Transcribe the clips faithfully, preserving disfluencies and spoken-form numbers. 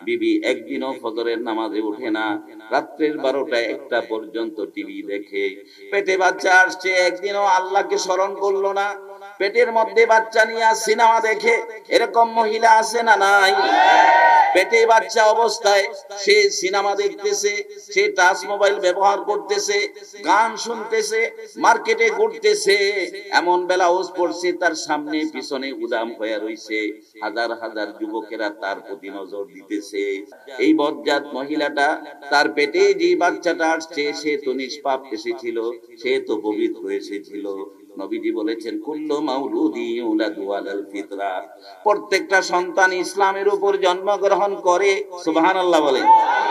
বিবি একদিনও ফজরের নামাজে ওঠে না, রাত্রের বারোটা একটা পর্যন্ত টিভি দেখে। পেটে বাচ্চা আসছে, একদিনও আল্লাহকে স্মরণ করলো না, পেটের মধ্যে বাচ্চা নিয়ে সিনেমা দেখে। এরকম মহিলা আছে না নাই? পেটে বাচ্চা অবস্থায় সে সিনেমা দেখতেছে, সে টাচ মোবাইল ব্যবহার করতেছে, গান শুনতেছে, মার্কেটে ঘুরতেছে, এমন ব্লাউজ পরছে, তার সামনে পিছনে উদাম হয়ে রইছে, হাজার হাজার যুবকেরা তার প্রতি নজর দিতেছে। এই বজ্জাত মহিলাটা, তার পেটে যে বাচ্চাটা আসছে সে তো নিষ্পাপ এসেছিল, সে তো পবিত্র এসেছিল। নবীজি বলেছেন কুল্লু মাউলুদি ইউলাদু আলাল ফিতরা, প্রত্যেকটা সন্তান ইসলামের উপর জন্মগ্রহণ করে। সুবহানাল্লাহ বলেন।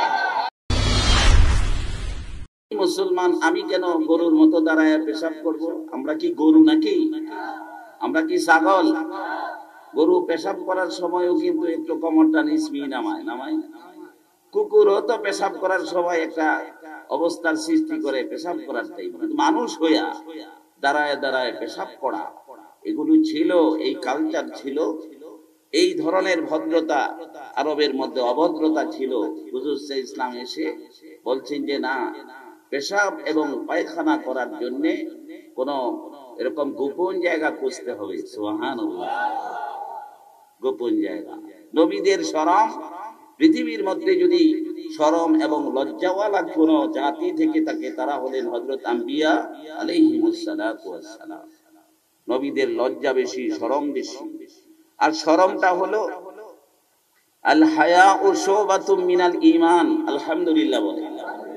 মুসলমান আমি কেন গরুর মতো দাঁড়ায় পেশাব করব? আমরা কি গরু নাকি? আমরা কি ছাগল? গরু পেশাব করার সময়ও কিন্তু একটু কোমরটা নিচমি নামায় নামায় কুকুরও তো পেশাব করার সময় একটা অবস্থার সৃষ্টি করে পেশাব করার টাইম। মানুষ হইয়া দাঁড়ায় দাঁড়ায় পেশাব করা, এগুলো ছিল, এই কালচার ছিল, এই ধরনের ভদ্রতা আরবের মধ্যে অভদ্রতা ছিল। হুজুর ইসলাম এসে বলছেন যে না, পেশাব এবং পায়খানা করার জন্য কোন এরকম গোপন জায়গা খুঁজতে হবে। সুবহানাল্লাহ, গোপন জায়গা। নবীদের শরম, পৃথিবীর মধ্যে যদি শরম এবং লজ্জাওয়ালা কোন জাতি থেকে থাকে তারা হলেন হযরত আম্বিয়া আলাইহিমুস সালাতু ওয়াস সালাম। নবীদের লজ্জা বেশি, শরম বেশি। আর শরমটা হলো আল হায়াউ শুবাতুম মিনাল ঈমান। আলহামদুলিল্লাহ বলেন।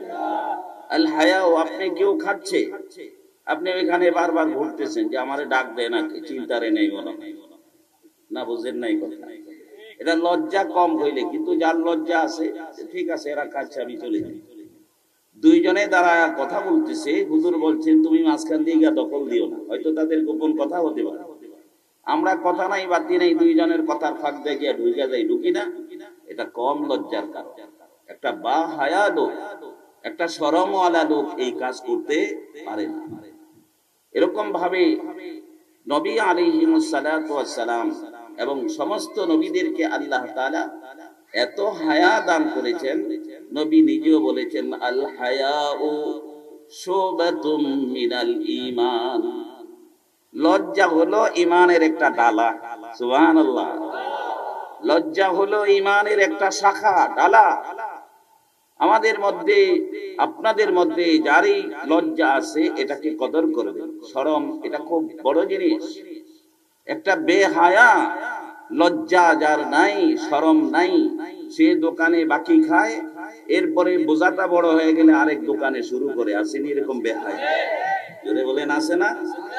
আল হায়াউ, আপনি কেউ খাচ্ছে, আপনি ওইখানে বারবার ঘুরতেছেন যে আমারে ডাক দেয় নাকি, চিন্তারে নেই মনে না, বুঝেন নাই কথা। এটা লজ্জা কম হইলে, কিন্তু যার লজ্জা আছে ঠিক আছে এরা খাচ্ছে আমি চলে যাই। দুইজনে দাঁড়ায় কথা বলতেছে, হুজুর বলছেন তুমি মাঝখান দিয়ে গিয়ে দখল দিও না, হয়তো তাদের গোপন কথা হতে পারে। আমরা কথা নাই বাতি নাই, দুইজনের কথার ফাঁক দিয়ে গিয়ে ঢুকে যাই, ঢুকি না, এটা কম লজ্জার কারণ। একটা বা হায়া লোক, একটা শরমওয়ালা লোক এই কাজ করতে পারে না। এরকম ভাবে নবী আলাইহিমুস সালাতু ওয়াস সালাম এবং সমস্ত নবীদেরকে আল্লাহ তাআলা এত হায়া দান করেছেন, নবী নিজেও বলেছেন আল হায়াউ শুবাতুম মিনাল ঈমান। লজ্জা হলো ঈমানের একটা ডালা। সুবহানাল্লাহ। লজ্জা হলো ঈমানের একটা শাখা, ডালা। আমাদের মধ্যে, আপনাদের মধ্যে যারই লজ্জা আছে এটাকে কদর করবেন। শরম এটা খুব বড় জিনিস। একটা বেহায়া লজ্জা যার নাই, শরম নাই, সে দোকানে বাকি খায়, এরপরে বোঝাটা বড় হয়ে গেলে আরেক দোকানে শুরু করে। আসেনি এরকম বেহায়া? জোরে বলেন, আছে না?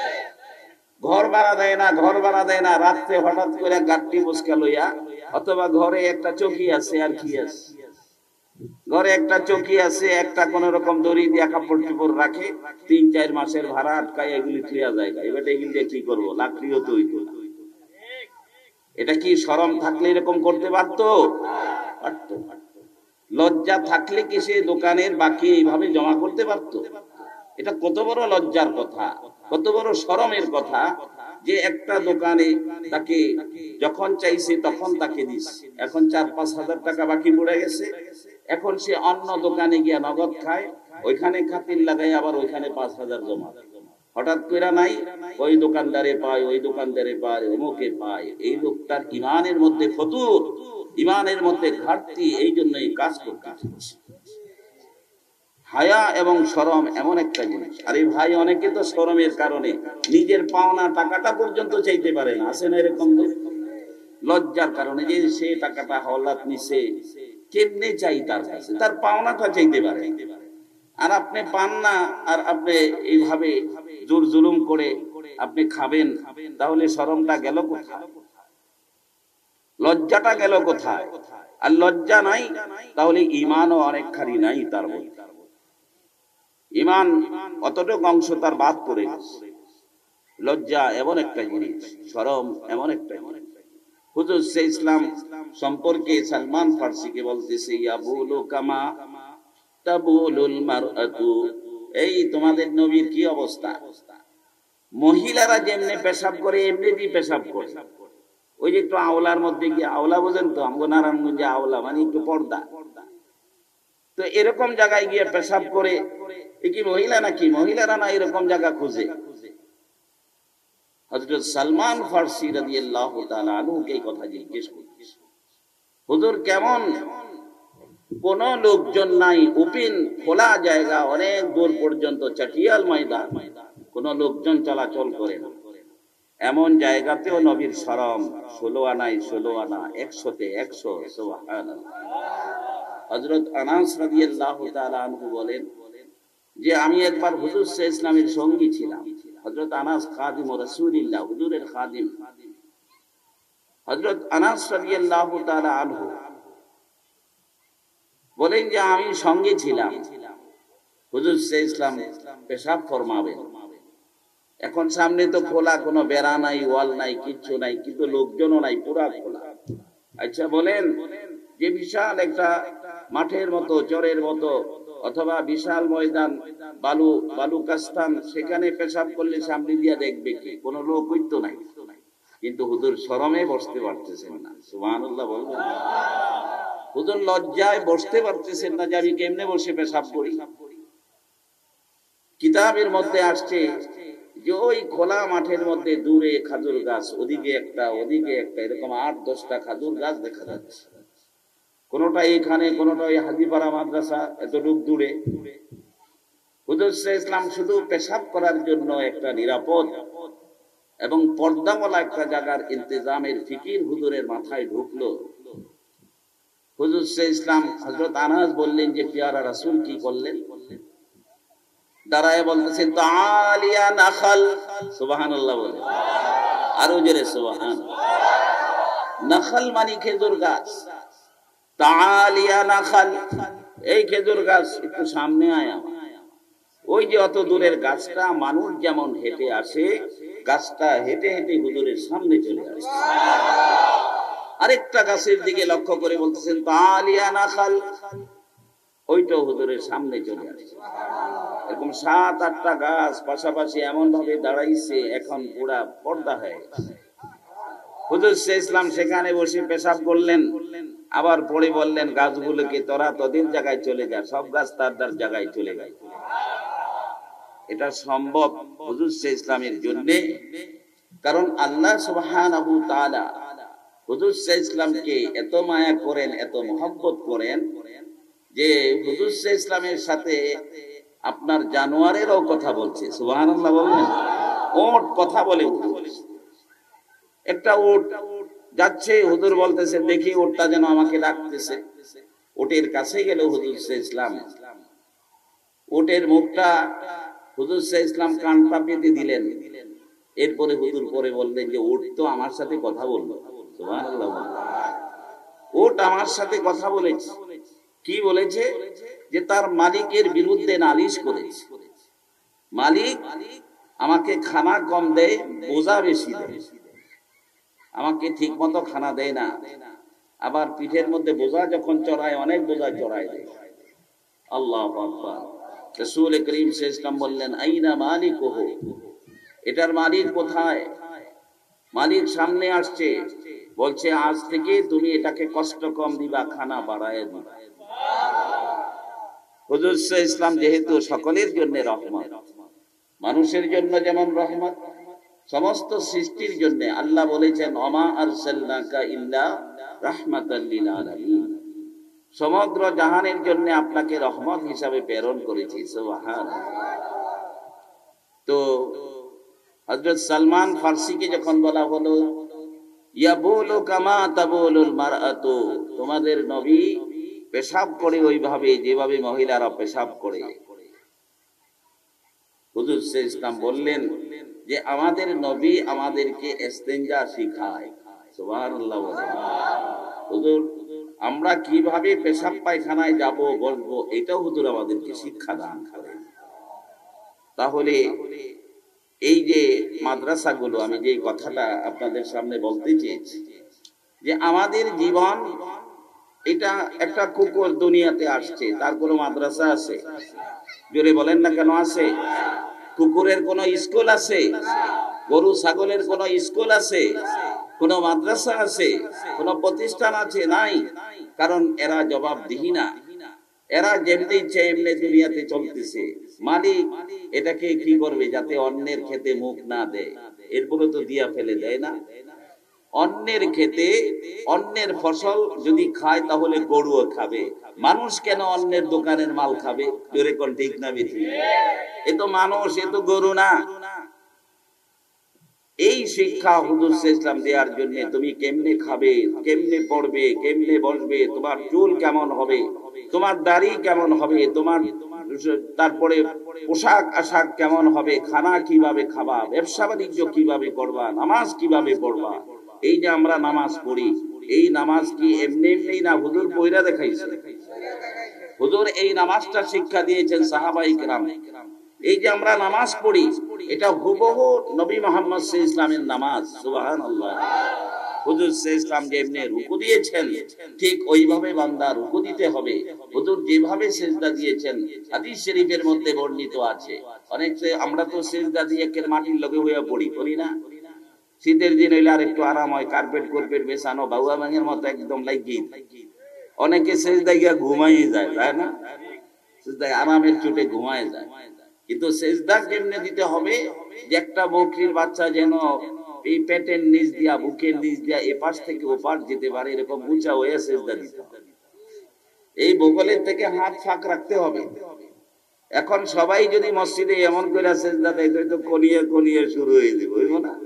ঘর ভাড়া দেয় না, ঘর ভাড়া দেয় না, রাত্রে হঠাৎ করে গাড়ি বসকা লইয়া, অথবা ঘরে একটা চৌকি আছে, আর কি আছে, ঘরে একটা চৌকি আছে, একটা কোন রকম দড়ি দিয়া কাপড় চোপড় রাখে, তিন চার মাসের ভাড়া আটকায় এগুলি তুইয়া যায়। এবার এগুলি দিয়ে কি করবো? লাকড়িও তো হইতো না। এটা কি শরম থাকলে এরকম করতে পারতো? পারতো। লজ্জা থাকলে কি সে দোকানের বাকি এইভাবে জমা করতে পারতো? এটা কত বড় লজ্জার কথা, কত বড় শরমের কথা যে একটা দোকানে তাকে যখন চাইছে তখন তাকে দিস। এখন চার পাঁচ হাজার টাকা বাকি পড়ে গেছে, এখন সে অন্য দোকানে গিয়া নগদ খায়, ওইখানে খাতির লাগাই আবার ওইখানে পাঁচ হাজার জমা। হঠাৎ করে নাই, ওই দোকানদারে পায়, ওই দোকানদারে পায়, অমুকে পায়। এই লোকটার ইমানের মধ্যে ফতুর, ইমানের মধ্যে ঘাটতি, এই জন্য এই কাজ করতে হচ্ছে। হায়া এবং শরম এমন একটা জিনিস। আরে ভাই, অনেকে তো শরমের কারণে নিজের পাওনা টাকাটা পর্যন্ত চাইতে পারে না। আছে না এরকম? লজ্জার কারণে যে সে টাকাটা হলাত নিছে, কেমনে চাই তার কাছে, তার পাওনাটা চাইতে পারে। আর আপনি পান না, আর আপনি এইভাবে জোর জুলুম করে আপনি খাবেন, তাহলে শরমটা গেল কোথায়? লজ্জাটা গেল কোথায়? আর লজ্জা নাই, তাহলে ঈমানও অনেকখানি নাই তার মধ্যে। ঈমান অতটুকু অংশ তার বাদ পড়ে গেছে। লজ্জা এমন একটা জিনিস, শরম এমন একটা জিনিস। হুজুর ইসলাম সম্পর্কে সালমান ফারসিকে বলতেছে ইয়াবুলু কামা তাবুলুল মারআতু, এই তোমাদের নবীর কি অবস্থা? মহিলারা যেমনি পেশাব করে এমনি পেশাব করে। ওই যে একটু আওলার মধ্যে গিয়ে, আওলা বোঝেন তো, আমগো নারায়ণগঞ্জে আওলা মানে একটু পর্দা, তো এরকম জায়গায় গিয়ে পেশাব করে, এ কি মহিলা নাকি? মহিলারা না এরকম জায়গা খুঁজে। হযরত সালমান ফারসি রাদিয়াল্লাহু তাআলা আনহুকে এই কথা জিজ্ঞেস করছে, হুজুর কেমন? কোন লোকজন নাই, ওপেন খোলা জায়গা, অনেক দূর পর্যন্ত চাটিয়াল ময়দান, কোন লোকজন চলাচল করে না, এমন জায়গাতেও নবীর শরম ষোলো আনায় ষোলো আনা, একশোতে একশো। সুবহানাল্লাহ। হযরত আনাস রাদিয়াল্লাহু তাআলা আনহু বলেন যে আমি একবার হুজুর সাল্লাল্লাহু আলাইহি ওয়াসাল্লামের সঙ্গী ছিলাম। হযরত আনাস খাদিম রাসূলুল্লাহ, হুজুরের খাদিম। হযরত আনাস রাদিয়াল্লাহু তাআলা আনহু বলেন যে আমি সঙ্গে ছিলাম, হুজুর সাল্লাল্লাহু আলাইহি ওয়াসাল্লাম পেশাব ফরমাবেন। এখন সামনে তো খোলা, কোনো বেড়া নাই, ওয়াল নাই, কিচ্ছু নাই, কিন্তু লোকজনও নাই, পুরা খোলা। আচ্ছা বলেন, যে বিশাল একটা মাঠের মতো, চরের মতো, অথবা বিশাল ময়দান, বালু বালুকাস্থান, সেখানে পেশাব করলে সামনে দিয়া দেখবে কি? কোনো লোক হইতো নাই, কিন্তু হুজুর শরমে বসতে পারতেছেন না। সুবহানাল্লাহ বলবেন। হুজুর লজ্জায় বসতে পারতেছেন না যে আমি কেমনে বসে পেশাব করি। কিতাবের মধ্যে আসছে যে ওই খোলা মাঠের মধ্যে দূরে খাজুর গাছ, ওদিকে একটা ওদিকে একটা, এরকম আট দশটা খাজুর গাছ দেখা যাচ্ছে। কোনটা এখানে, কোনটা ওই হাজিপাড়া মাদ্রাসা এতটুক দূরে। হুজুর সাল্লাল্লাহু আলাইহি ওয়াসাল্লাম শুধু পেশাব করার জন্য একটা নিরাপদ এবং পর্দাওয়ালা একটা জায়গার ইন্তজামের ফিকির হুজুরের মাথায় ঢুকলো। হুজুর সাল্লাল্লাহু আলাইহি ওয়াসাল্লাম, হযরত আনাস বললেন যে পিয়ারা রাসূল কি করলেন? দাঁড়ায় বলতেছেন, তাআলিয়া নাখাল। সুবহানাল্লাহ বলে, আরো জোরে সুবহানাল্লাহ। নাখাল মানে খেজুর গাছ। তাআলিয়া নাখাল, এই খেজুর গাছ একটু সামনে আয় আমার। ওই যে অত দূরের গাছটা, মানুষ যেমন হেঁটে আসে, গাছটা হেঁটে হেঁটে হুজুরের সামনে চলে আসে। আরেকটা গাছের দিকে লক্ষ্য করে বলতেছেন, তাআলিয়া নাখাল, ওইটাও হুজুরের সামনে চলে আসে। এরকম সাত আটটা গাছ পাশাপাশি এমন ভাবে দাঁড়াইছে, এখন পুরা পর্দা হয়ে গেছে। হুজুর সাল্লাল্লাহু আলাইহি ওয়াসাল্লাম সেখানে বসে পেশাব করলেন, আবার পরে বললেন গাছগুলোকে তোরা তোদের জায়গায় চলে যা, সব গাছ তার তার জায়গায় চলে যায়। এটা সম্ভব হুজুর সাল্লাল্লাহু আলাইহি ওয়াসাল্লামের জন্য, কারণ আল্লাহ সুবহানাহু ওয়া তাআলা হুজুর সাল্লাল্লাহু আলাইহি ওয়াসাল্লামকে এত মায়া করেন, এত মহব্বত করেন যে হুজুর সাল্লাল্লাহু আলাইহি ওয়াসাল্লামের সাথে আপনার জানোয়ারেরও কথা বলছে। সুবহানাল্লাহ বলবেন। ওট কথা বলে, একটা ওট যাচ্ছে, হুজুর বলতেছে দেখি ওটটা যেন আমাকে ডাকতেছে। ওটের কাছে গেল হুজুর সাল্লাল্লাহু আলাইহি ওয়াসাল্লাম, ওটের মুখটা হুজুর সাল্লাল্লাহু আলাইহি ওয়াসাল্লাম কানটা পেতে দিলেন। এরপরে হুজুর পরে বললেন যে ওট তো আমার সাথে কথা বললো। সুবহানাল্লাহ। ওট আমার সাথে কথা বলেছে। কি বলেছে? যে তার মালিকের বিরুদ্ধে নালিশ করেছে। মালিক আমাকে খানা কম দেয়, বোঝা বেশি দেয়, আমাকে ঠিক মতো খানা দেয় না, আবার পিঠের মধ্যে বোঝা যখন চড়ায়, অনেক বোঝা চড়ায় দেয়। আল্লাহু আকবার। রাসূল করিম সাল্লাল্লাহু আলাইহি ওয়াসাল্লাম বললেন, আইনা মালিকুহু, এটার মালিক কোথায়? মালিক সামনে আসছে, বলছে আজ থেকে তুমি এটাকে কষ্ট কম দিবা, খানা বাড়ায় দিবা। হুজুর সাল্লাল্লাহু আলাইহি ওয়াসাল্লাম যেহেতু সকলের জন্য রহমত, মানুষের জন্য যেমন রহমত, সমস্ত সৃষ্টির জন্য আল্লাহ বলেছেন, ওমা আরসালনাকা ইল্লা রাহমাতাল লিল আলামিন, সমগ্র জাহানের জন্য আপনাকে রহমত হিসাবে প্রেরণ করেছি। সুবহানাল্লাহ। তো হযরত সালমান ফারসিকে যখন বলা হলো, ইয়াবুলু কামা তাবুলুল মারআতু, তোমাদের নবী পেশাব করে ওইভাবে যেভাবে মহিলারা পেশাব করে। হুজুর সাল্লাল্লাহু আলাইহি ওয়াসাল্লাম বললেন যে আমাদের নবী আমাদেরকে ইস্তেনজা শিখায়। সুবহানাল্লাহ। হুজুর আমরা কিভাবে পেশাব পায়খানায় যাব বলবো, এটাও হুজুর আমাদেরকে শিক্ষা দান করেন। তাহলে এই যে মাদ্রাসাগুলো, আমি যে কথাটা আপনাদের সামনে বলতে চেয়েছি, যে আমাদের জীবন এটা একটা কুকুর দুনিয়াতে আসছে, তার কোনো মাদ্রাসা আছে? জোরে বলেন না কেন আছে? কুকুরের কোনো স্কুল আছে? গরু ছাগলের কোন স্কুল আছে, কোন মাদ্রাসা আছে, কোন প্রতিষ্ঠান আছে? নাই। কারণ এরা জবাবদিহি না, এরা যেমনি ইচ্ছে এমনি দুনিয়াতে চলতেছে। মালিক এটাকে কি করবে যাতে অন্যের খেতে মুখ না দেয়, এরপরে তো দিয়া ফেলে দেয় না। অন্যের খেতে অন্যের ফসল যদি খায় তাহলে গরুও খাবে, মানুষ কেন অন্যের দোকানের মাল খাবে? জোরে কোন ঠিক না বেশি? এ তো মানুষ, এ তো গরু না। এই শিক্ষা হুজুর ইসলাম দেওয়ার জন্য তুমি কেমনে খাবে, কেমনে পড়বে, কেমনে বসবে, তোমার চুল কেমন হবে, তোমার দাড়ি কেমন হবে, তোমার তারপরে পোশাক আশাক কেমন হবে, খানা কিভাবে খাবা, ব্যবসা বাণিজ্য কিভাবে করবা, নামাজ কিভাবে পড়বা। এই যে আমরা নামাজ পড়ি, এই নামাজ কি এমনি এমনি না, হুজুর পয়রা দেখাইছে। হুজুর এই নামাজটা শিক্ষা দিয়েছেন সাহাবায়ে কেরাম। এই যে আমরা নামাজ পড়ি এটা হুবহু নবী মুহাম্মদ সাল্লাল্লাহু আলাইহি ওয়াসাল্লামের নামাজ। সুবহানাল্লাহ। হুজুর সাল্লাল্লাহু আলাইহি ওয়াসাল্লাম যেমনি রুকু দিয়েছেন ঠিক ওইভাবে বান্দা রুকু দিতে হবে। হুজুর যেভাবে সিজদা দিয়েছেন হাদিস শরীফের মধ্যে বর্ণিত আছে। অনেক আমরা তো সিজদা দিয়ে একের মাটির লগে হইয়া পড়ি, পড়ি না? শীতের দিন হইলে আর একটু আরাম হয়, কার্পেট কার্পেট বেছানো বাউয়া ভাঙের মতো একদম লাগিয়ে। অনেকে সিজদা গিয়া ঘুমাই যায়, তাই না? সিজদা আরামের চোটে ঘুমায় যায়। কিন্তু সিজদা কেমনে দিতে হবে যে একটা বকরির বাচ্চা যেন এই পেটের নিচ দিয়া, বুকের নিচ দিয়া এপাশ থেকে ওপাশ যেতে পারে, এরকম উঁচা হয়ে সিজদা দিতে হবে। এই বগলের থেকে হাত ফাঁক রাখতে হবে। এখন সবাই যদি মসজিদে এমন করে সিজদা দেয় তো কনিয়ে কনিয়ে শুরু হয়ে যাবে, হইব না?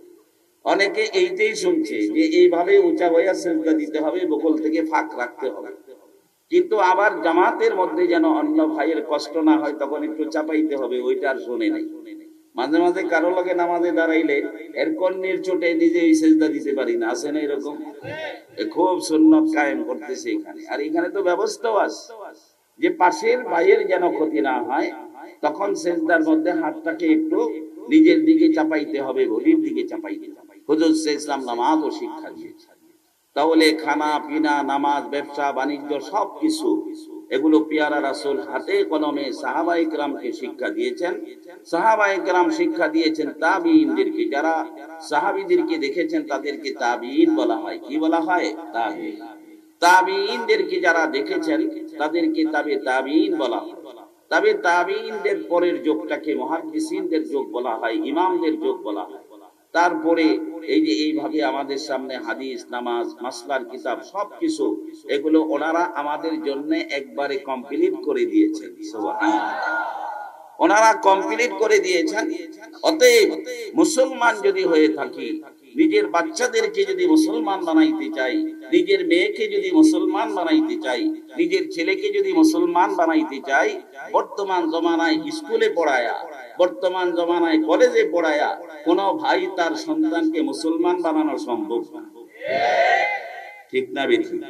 অনেকে এইটাই শুনছে যে এইভাবে উঁচা হয়ে সিজদা দিতে হবে, বগল থেকে ফাঁক রাখতে হবে। কিন্তু আবার জামাতের মধ্যে যেন অন্য ভাইয়ের কষ্ট না হয় তখন একটু চাপাইতে হবে, ওইটা আর শুনে নাই। মাঝে মাঝে কারো লগে নামাজে দাঁড়াইলে এর কন্যের চোটে নিজে সিজদা দিতে পারি না, আছে না এরকম? খুব সুন্নত কায়েম করতেছে এখানে। আর এখানে তো ব্যবস্থাও আছে যে পাশের ভাইয়ের যেন ক্ষতি না হয়, তখন সিজদার মধ্যে হাতটাকে একটু নিজের দিকে চাপাইতে হবে, বডির দিকে চাপাইতে হবে। হুজুর সাল্লাল্লাহু আলাইহি ওয়াসাল্লাম নামাজও শিক্ষা দিয়েছেন। তাহলে খানা পিনা, নামাজ, ব্যবসা বাণিজ্য সবকিছু এগুলো পিয়ারা রাসূল হাতে কলমে সাহাবায়ে কেরামকে শিক্ষা দিয়েছেন। সাহাবায়ে কেরাম শিক্ষা দিয়েছেন তাবিঈনদেরকে, যারা সাহাবীদেরকে দেখেছেন তাদেরকে তাবিঈন বলা হয়। কি বলা হয়? তাবিঈন। তাবিঈনদেরকে যারা দেখেছেন তাদেরকে তাবে তাবিঈন বলা হয়। তবে তাবিঈনদের পরের যুগটাকে মুহাদ্দিসিনদের যুগ বলা হয়, ইমামদের যুগ বলা হয়। তারপরে এই যে এইভাবে আমাদের সামনে হাদিস, নামাজ, মাসলার কিতাব সবকিছু এগুলো ওনারা আমাদের জন্য একবারে কমপ্লিট করে দিয়েছেন। সুবহানাল্লাহ। ওনারা কমপ্লিট করে দিয়েছেন। অতএব মুসলমান যদি হয়ে থাকি, নিজের বাচ্চাদেরকে যদি মুসলমান বানাইতে চাই, নিজের মেয়েকে যদি মুসলমান বানাইতে চাই, নিজের ছেলেকে যদি মুসলমান বানাইতে চাই, বর্তমান জমানায় স্কুলে পড়ায়া, বর্তমান জমানায় কলেজে পড়ায়া কোন ভাই তার সন্তানকে মুসলমান বানানো সম্ভব না। ঠিক না বেঠিক?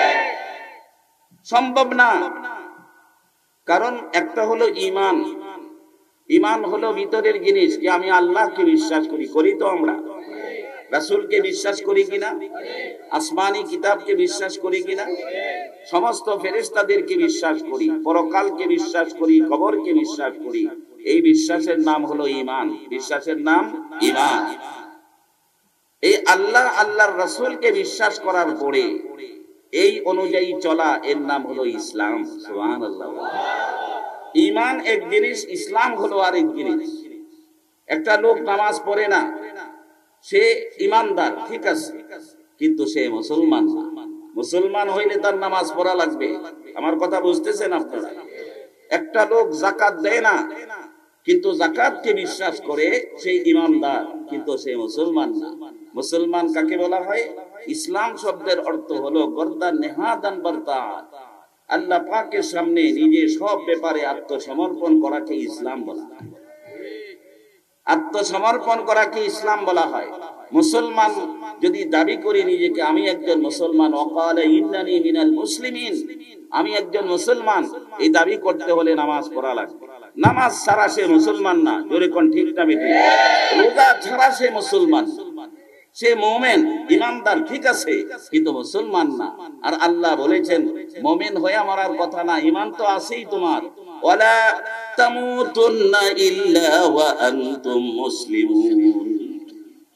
সম্ভব না। কারণ একটা হলো ঈমান। ঈমান হলো ভিতরের জিনিস, যে আমি আল্লাহকে বিশ্বাস করি, করি তো আমরা? রাসূলকে বিশ্বাস করি কিনা? আসমানি কিতাবকে বিশ্বাস করি কিনা? সমস্ত ফেরেশতাদেরকে বিশ্বাস করি, পরকালকে বিশ্বাস করি, কবরকে বিশ্বাস করি। এই বিশ্বাসের নাম হলো ঈমান। বিশ্বাসের নাম ঈমান। এই আল্লাহ আল্লাহর রাসূলকে বিশ্বাস করার পরে এই অনুযায়ী চলা, এর নাম হলো ইসলাম। সুবহানাল্লাহ। ঈমান এক জিনিস, ইসলাম হলো আরেক জিনিস। একটা লোক নামাজ পড়ে না, সে ঈমানদার, ঠিক আছে, কিন্তু সে মুসলমান না। মুসলমান হইলে তার নামাজ পড়া লাগবে। আমার কথা বুঝতেছেন আপনারা? একটা লোক যাকাত দেয় না, কিন্তু যাকাতকে বিশ্বাস করে, সে ঈমানদার, কিন্তু সে মুসলমান না। মুসলমান কাকে বলা হয়? ইসলাম শব্দের অর্থ হলো গর্দান নেহাদান বরতাত, আল্লাহ পাকের সামনে নিজে সব ব্যাপারে আত্মসমর্পণ করাকে ইসলাম বলা হয়। আত্মসমর্পণ করাকে ইসলাম বলা হয়। মুসলমান যদি দাবি করি নিজেকে আমি একজন মুসলমান, ওয়াকালা ইন্নানি মিনাল মুসলিমিন, আমি একজন মুসলমান, এই দাবি করতে হলে নামাজ পড়া লাগবে। নামাজ ছাড়া সে মুসলমান না। জোরে কোন ঠিক না বেঠিক? রোজা ছাড়া সে মুসলমান, সে মুমিন, ঈমানদার, ঠিক আছে, কিন্তু মুসলমান না। আর আল্লাহ বলেছেন মুমিন হয়ে মরার কথা না, ঈমান তো আছেই তোমার। ওয়ালা তামুতুন্না ইল্লা ওয়া আনতুম মুসলিমুন,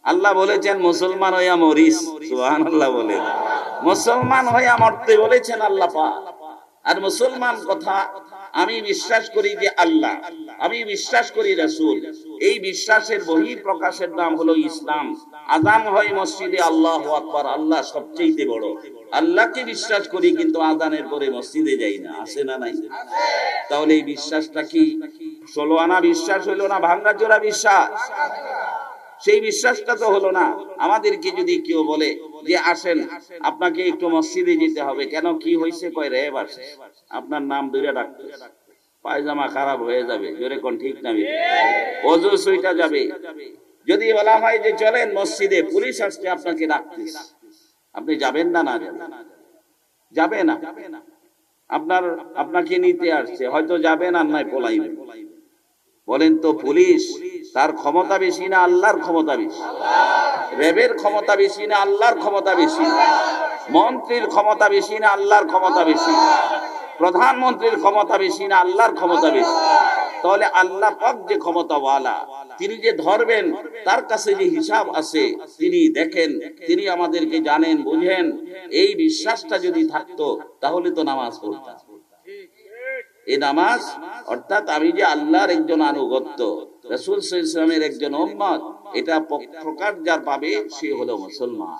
আল্লাহ বলেছেন মুসলমান হইয়া মরিস, সুবহানাল্লাহ বলে। মুসলমান হইয়া মরতে বলেছেন আল্লাহ পাক। আর মুসলমান কথা আমি বিশ্বাস করি যে আল্লাহ, আমি বিশ্বাস করি রাসূল। এই বিশ্বাসের বহিঃ প্রকাশের নাম হলো ইসলাম। আযান হয় মসজিদে আল্লাহু আকবার, আল্লাহ সবচেয়ে বড়। আল্লাহকে বিশ্বাস করি কিন্তু আযানের পরে মসজিদে যাই না, আছে না নাই? তাহলে এই বিশ্বাসটা কি ষোলো আনা বিশ্বাস হলো না ভাঙ্গাচোরা বিশ্বাস? সেই বিশ্বাসটা তো হলো না। আমাদেরকে যদি কেউ বলে যে আসেন আপনাকে একটু মসজিদে যেতে হবে, কেন কি হয়েছে? কয় রে বাস আপনার নাম ধরে ডাকতে, পায়জামা খারাপ হয়ে যাবে, জোরে কোন ঠিক না? ওযু সুইটা যাবে। যদি বলা হয় যে চলেন মসজিদে, পুলিশ আসছে আপনাকে ডাকতে, আপনি যাবেন না? না যাবে না। আপনার আপনাকে নিতে আসছে, হয়তো যাবেন আর নাই পলাইবেন। বলেন তো পুলিশ তার ক্ষমতা বেশি না আল্লাহর ক্ষমতা বেশি? র্যাবের ক্ষমতা বেশি না আল্লাহর ক্ষমতা বেশি? মন্ত্রীর ক্ষমতা বেশি না আল্লাহর ক্ষমতা বেশি? প্রধানমন্ত্রীর ক্ষমতা বেশি না আল্লাহর ক্ষমতা বেশি? তাহলে আল্লাহ পাক যে ক্ষমতাওয়ালা, তিনি যে ধরবেন, তার কাছে যে হিসাব আছে তিনি দেখেন, তিনি আমাদেরকে জানেন, বুঝেন। এই বিশ্বাসটা যদি থাকতো তাহলে তো নামাজ পড়তাম। এই নামাজ অর্থাৎ আমি যে আল্লাহর একজন আনুগত্য, রাসূল সাল্লাল্লাহু আলাইহি ওয়াসাল্লামের একজন উম্মত, এটা প্রকাশ যার পাবে সে হলো মুসলমান।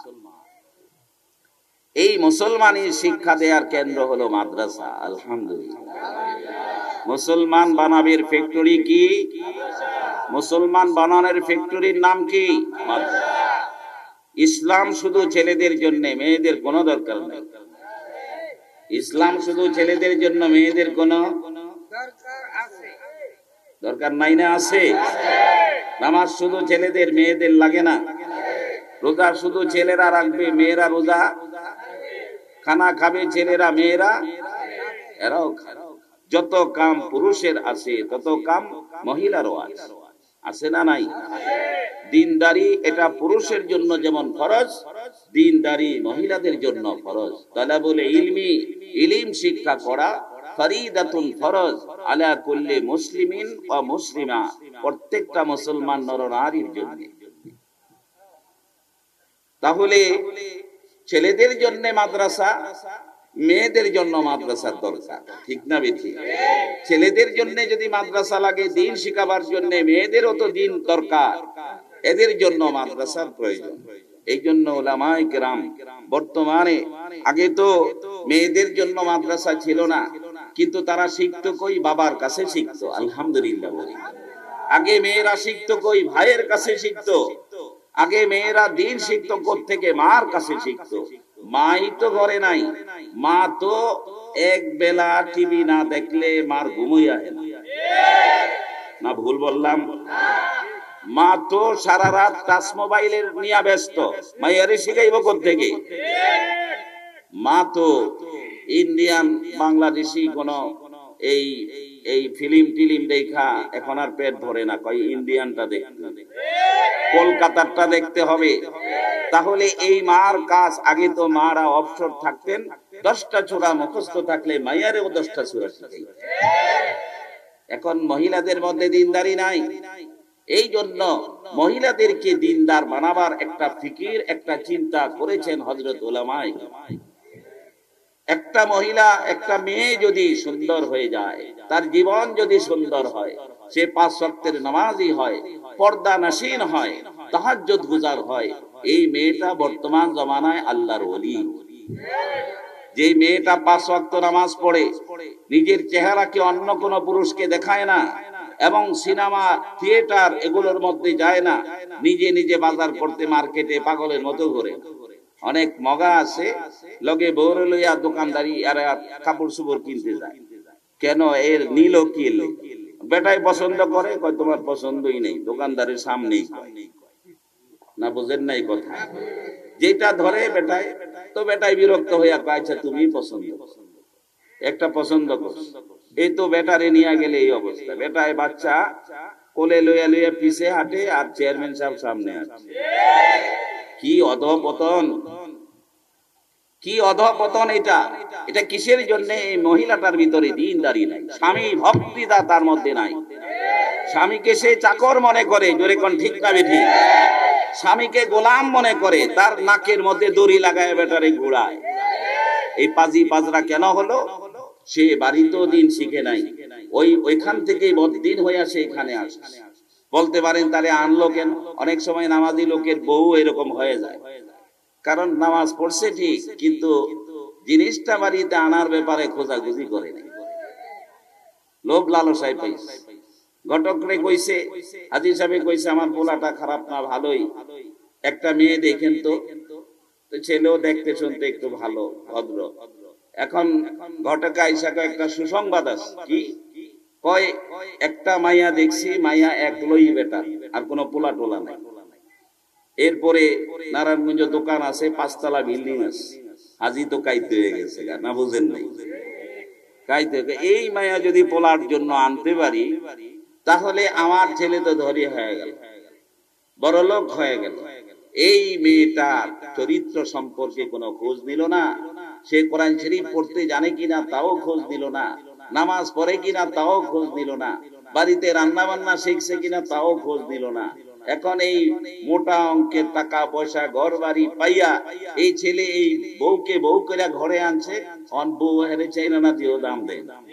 এই মুসলমানের শিক্ষা দেওয়ার কেন্দ্র হলো মাদ্রাসা। আলহামদুলিল্লাহ। মুসলমান বানাবের ফ্যাক্টরি কি? মুসলমান বানানোর ফ্যাক্টরির নাম কি? মাদ্রাসা। ইসলাম শুধু ছেলেদের জন্য, মেয়েদের কোনো দরকার নেই। ইসলাম শুধু ছেলেদের জন্য, মেয়েদের কোনো দরকার নাই না? আছে। নামাজ শুধু ছেলেদের, মেয়েদের লাগে না? রোজা শুধু ছেলেরা রাখবে, মেয়েরা রোজা? খানা খাবে ছেলেরা, মেয়েরা এরাও খাবে। যত কাম পুরুষের আছে তত কাম মহিলারও আছে, আছে না নাই? দিনদারি এটা পুরুষের জন্য যেমন ফরজ, দিনদারি মহিলাদের জন্য ফরজ। তালাবুল ইলমি, ইলম শিক্ষা করা ফরিদাতুন, ফরজ আলা কুল্লি মুসলিমিন ওয়া মুসলিমা, প্রত্যেকটা মুসলমান নরনারীর জন্য। তাহলে ছেলেদের জন্য মাদ্রাসা, মেয়েদের জন্য মাদ্রাসার দরকার, ঠিক না বেঠি? ছেলেদের জন্য যদি মাদ্রাসা লাগে দ্বীন শিখাবার জন্য, মেয়েদেরও তো দ্বীন দরকার, এদের জন্য মাদ্রাসার প্রয়োজন। এই জন্য উলামায়ে কেরাম বর্তমানে, আগে তো মেয়েদের জন্য মাদ্রাসা ছিল না, কিন্তু তারা শিখতো কই? বাবার কাছে শিখতো। আলহামদুলিল্লাহ। আগে মেয়েরা শিখতো কই? ভাইয়ের কাছে শিখতো। আগে মেয়েরা দ্বীন শিখতো কোত্থেকে? মার কাছে শিখতো। মাই তো ঘরে নাই, মা তো এক বেলা টিভি না দেখলে মার ঘুমই আসে না, না ভুল বললাম? মা তো সারা রাত টাচ মোবাইলের নিয়ে ব্যস্ত, মাইয়ারে শিখাইব কোত্থেকে? মা তো ইন্ডিয়ান বাংলাদেশি কোন এই এই ফিল্ম টিলিম দেখা এখন আর পেট ভরে না, কয় ইন্ডিয়ানটা দেখতে, কলকাতারটা দেখতে হবে। তাহলে এই মার কাজ, আগে তো মারা অবসর থাকতেন, দশটা ছোড়া মুখস্থ থাকলে মাইয়ারেও দশটা ছোড়া শিখাই। এখন মহিলাদের মধ্যে দিনদারি নাই। এই জন্য মহিলাদেরকে দিনদার বানাবার একটা ফিকির, একটা চিন্তা করেছেন হযরত উলামায়ে। একটা মহিলা, একটা মেয়ে যদি সুন্দর হয়ে যায়, তার জীবন যদি সুন্দর হয়, সে পাঁচ ওয়াক্তের নামাজি হয়, পর্দা নাশিন হয়, তাহাজ্জুদ গুজার হয়, এই মেয়েটা বর্তমান জমানায় আল্লাহর ওলি। যে মেয়েটা পাঁচ ওয়াক্ত নামাজ পড়ে, নিজের চেহারাকে অন্য কোনো পুরুষকে দেখায় না, এবং সিনেমা, থিয়েটার এগুলোর মধ্যে যায় না, নিজে নিজে বাজার করতে মার্কেটে পাগলের মতো ঘুরে। অনেক মগা আছে লগে বউর লইয়া দোকানদারি আর কাপড় চোপড় কিনতে যায়। কেন? এর নীল কি বেটাই পছন্দ করে, কয় তোমার পছন্দই নেই, দোকানদারের সামনেই কয়। না বুঝেন নাই কথা? যেটা ধরে বেটাই, তো বেটাই বিরক্ত হইয়া কয় আচ্ছা তুমি পছন্দ, একটা পছন্দ কর। এই তো বেটারে নিয়ে গেলে এই অবস্থা। বেটায় বাচ্চা কোলে লইয়া লইয়া পিছে হাঁটে, আর চেয়ারম্যান সাহেব সামনে হাঁটে। কি অধঃপতন, কি অধঃপতন! এটা এটা কিসের জন্য? এই মহিলাটার ভিতরে দ্বীনদারি নাই, স্বামী ভক্তিটা তার মধ্যে নাই। স্বামীকে সে চাকর মনে করে, জোরে কোন ঠিক না বেঠি? স্বামীকে গোলাম মনে করে, তার নাকের মধ্যে দড়ি লাগায় বেটারে ঘুরায়। এই পাজি পাজরা কেন হলো? সে বাড়িতেও দিন শিখে নাই, ওই ওইখান থেকেই বদিন হয়ে আসে এখানে আসে। বলতে পারেন তাহলে আনলো কেন? অনেক সময় নামাজি লোকের বউ এরকম হয়ে যায়, কারণ নামাজ পড়ছে ঠিক, কিন্তু জিনিসটা বাড়িতে আনার ব্যাপারে খোঁজাখুঁজি করে নাই, লোভ লালসায় পাইছে। ঘটকরে কইছে, হাজী সাহেব কইছে আমার পোলাটা খারাপ না ভালোই, একটা মেয়ে দেখেন তো। ছেলেও দেখতে শুনতে একটু ভালো ভদ্র। এখন ঘটক আইসা কয় একটা সুসংবাদ আছে। কি কয়? একটা মাইয়া দেখছি, মাইয়া একলই বেটা, আর কোনো পোলা টোলা নাই। এরপরে নারায়ণগঞ্জ দোকান আছে, পাঁচতলা বিল্ডিং আছে। হাজি তো কাইতে হয়ে গেছে, না বুঝেন নাই? কাইতে এই মাইয়া যদি পোলার জন্য আনতে পারি, তাহলে আমার ছেলে তো ধরি হয়ে গেল, বড়লোক হয়ে গেল। এই মেয়েটার চরিত্র সম্পর্কে কোনো খোঁজ নিল না, সে কোরআন শরীফ পড়তে জানে কিনা তাও খোঁজ নিল না, নামাজ পড়ে কিনা তাও খোঁজ নিল না, বাড়িতে রান্না বান্না শিখছে কিনা তাও খোঁজ নিল না। এখন এই মোটা অঙ্কের টাকা পয়সা ঘর বাড়ি পাইয়া এই ছেলে এই বউকে বউ করে ঘরে আনছে, অন বউ হেরে চাইনা না দিয়েও দাম দেয় না।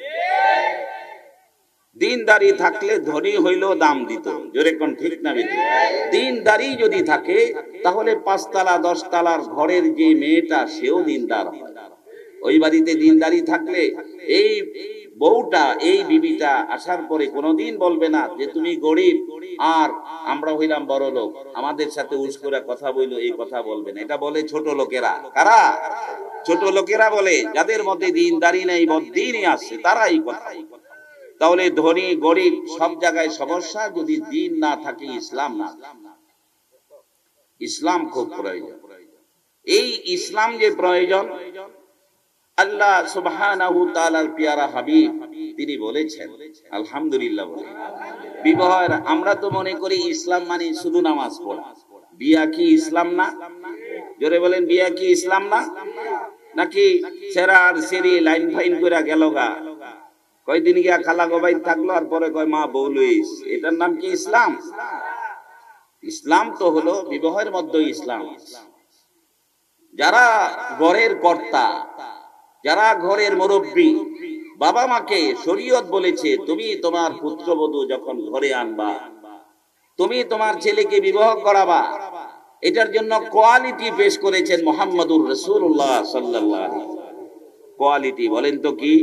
দিনদারি থাকলে ধনী হইলেও দাম দিত, জোরে কোন ঠিক না বেশি? দিনদারি যদি থাকে তাহলে পাঁচতলা দশতলার ঘরের যে মেয়েটা সেও দিনদার হয়। ওই বাড়িতে দিনদারি থাকলে এই বউটা এই বিবিটা আসার পরে কোনোদিন বলবে না যে তুমি গরিব আর আমরা হইলাম বড় লোক, আমাদের সাথে উস করে কথা বইলো, এই কথা বলবে না। এটা বলে ছোট লোকেরা। কারা? ছোট লোকেরা বলে, যাদের মধ্যে দিনদারি নেই, বদ্দিনই আছে, তারাই কথা। তাহলে ধনী গরিব সব জায়গায় সমস্যা, যদি দিন না থাকে, ইসলাম না। ইসলাম খুব প্রয়োজন। এই ইসলাম যে প্রয়োজন, আল্লাহ সুবহানাহু তাআলার পিয়ারা হাবিব তিনি বলেছেন, আলহামদুলিল্লাহ বলে। বিবাহের আমরা তো মনে করি ইসলাম মানে শুধু নামাজ পড়া। বিয়া কি ইসলাম না? জোরে বলেন, বিয়া কি ইসলাম না? নাকি সেরা আর সেরি লাইন ফাইন করে গেল গা, কয়দিন গিয়া খালা গবাই থাকলো আর পরে কয় মা বউ লইস, এটার নাম কি ইসলাম? ইসলাম তো হলো বিবাহের মধ্যে ইসলাম। যারা ঘরের কর্তা, যারা ঘরের মুরব্বী, বাবা মাকে শরীয়ত বলেছে তুমি তোমার পুত্রবধূ যখন ঘরে আনবা, তুমি তোমার ছেলেকে বিবাহ করাবা, এটার জন্য কোয়ালিটি পেশ করেছেন মুহাম্মদুর রাসূলুল্লাহ সাল্লাল্লাহু আলাইহি ওয়াসাল্লাম। কোয়ালিটি বলেন তো কি?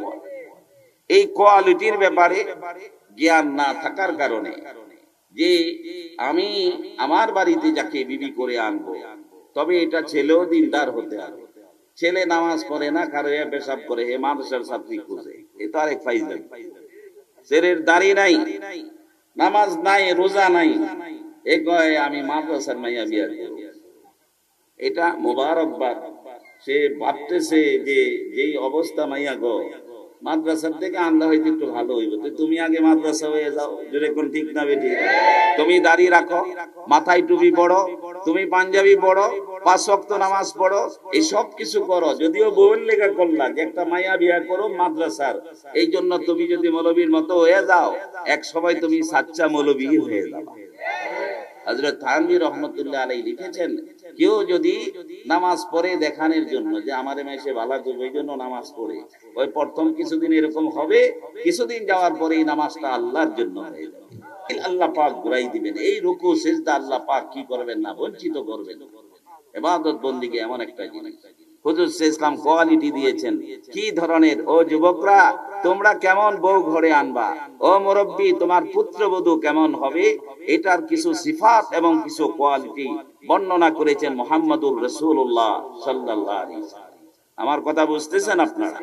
এই কোয়ালিটির ব্যাপারে জ্ঞান না থাকার কারণে, যে আমি আমার বাড়িতে যাকে বিবি করে আনবো, তবে এটা ছেলেও দিনদার হতে হবে। ছেলে নামাজ পড়ে না, কারো পেশাব করে, হে মানুষের ছাত্রী খুঁজে, এ তো আরেক ফাইজলামি। ছেলের দাড়ি নাই, নামাজ নাই, রোজা নাই, এ কয় আমি মাদ্রাসার মাইয়া বিয়া করব। এটা মোবারকবাদ। সে ভাবতেছে যে যেই অবস্থা মাইয়া গো, মাদ্রাসার থেকে আনলে হয়তো একটু ভালো হইব, তুমি আগে মাদ্রাসা হয়ে যাও, জোরে কোন ঠিক না বেঠিক? তুমি দাড়ি রাখো, মাথায় টুপি পড়ো, তুমি পাঞ্জাবি পড়ো, পাঁচ ওয়াক্ত নামাজ পড়ো, এই সব কিছু করো। যদিও বউয়ের লেখা করলা যে একটা মাইয়া বিয়া করো মাদ্রাসার, এই জন্য তুমি যদি মৌলবীর মতো হয়ে যাও, এক সময় তুমি সাচ্চা মৌলবী হয়ে যাবে। হযরত থানভী রহমাতুল্লাহ আলাইহি লিখেছেন, কেউ যদি নামাজ পড়ে দেখানোর জন্য যে আমারে মেশে ভালো করবে, এই জন্য নামাজ পড়ে, ওই প্রথম কিছুদিন এরকম হবে, কিছুদিন যাওয়ার পরে এই নামাজটা আল্লাহর জন্য হয়ে যাবে, আল্লাহ পাক ঘুরাই দিবেন। এই রুকু সিজদা আল্লাহ পাক কি করবেন না, বঞ্চিত করবেন। ইবাদত বন্দেগী এমন একটা জিনিস হুজুর সাল্লাল্লাহু আলাইহি ওয়াসাল্লাম কোয়ালিটি দিয়েছেন। কি ধরনের? ও যুবকরা, তোমরা কেমন বউ ঘরে আনবা, ও মুরব্বী তোমার পুত্রবধূ কেমন হবে, এটার কিছু সিফাত এবং কিছু কোয়ালিটি বর্ণনা করেছেন মুহাম্মদুর রাসূলুল্লাহ সাল্লাল্লাহু আলাইহি ওয়াসাল্লাম। আমার কথা বুঝতেছেন আপনারা?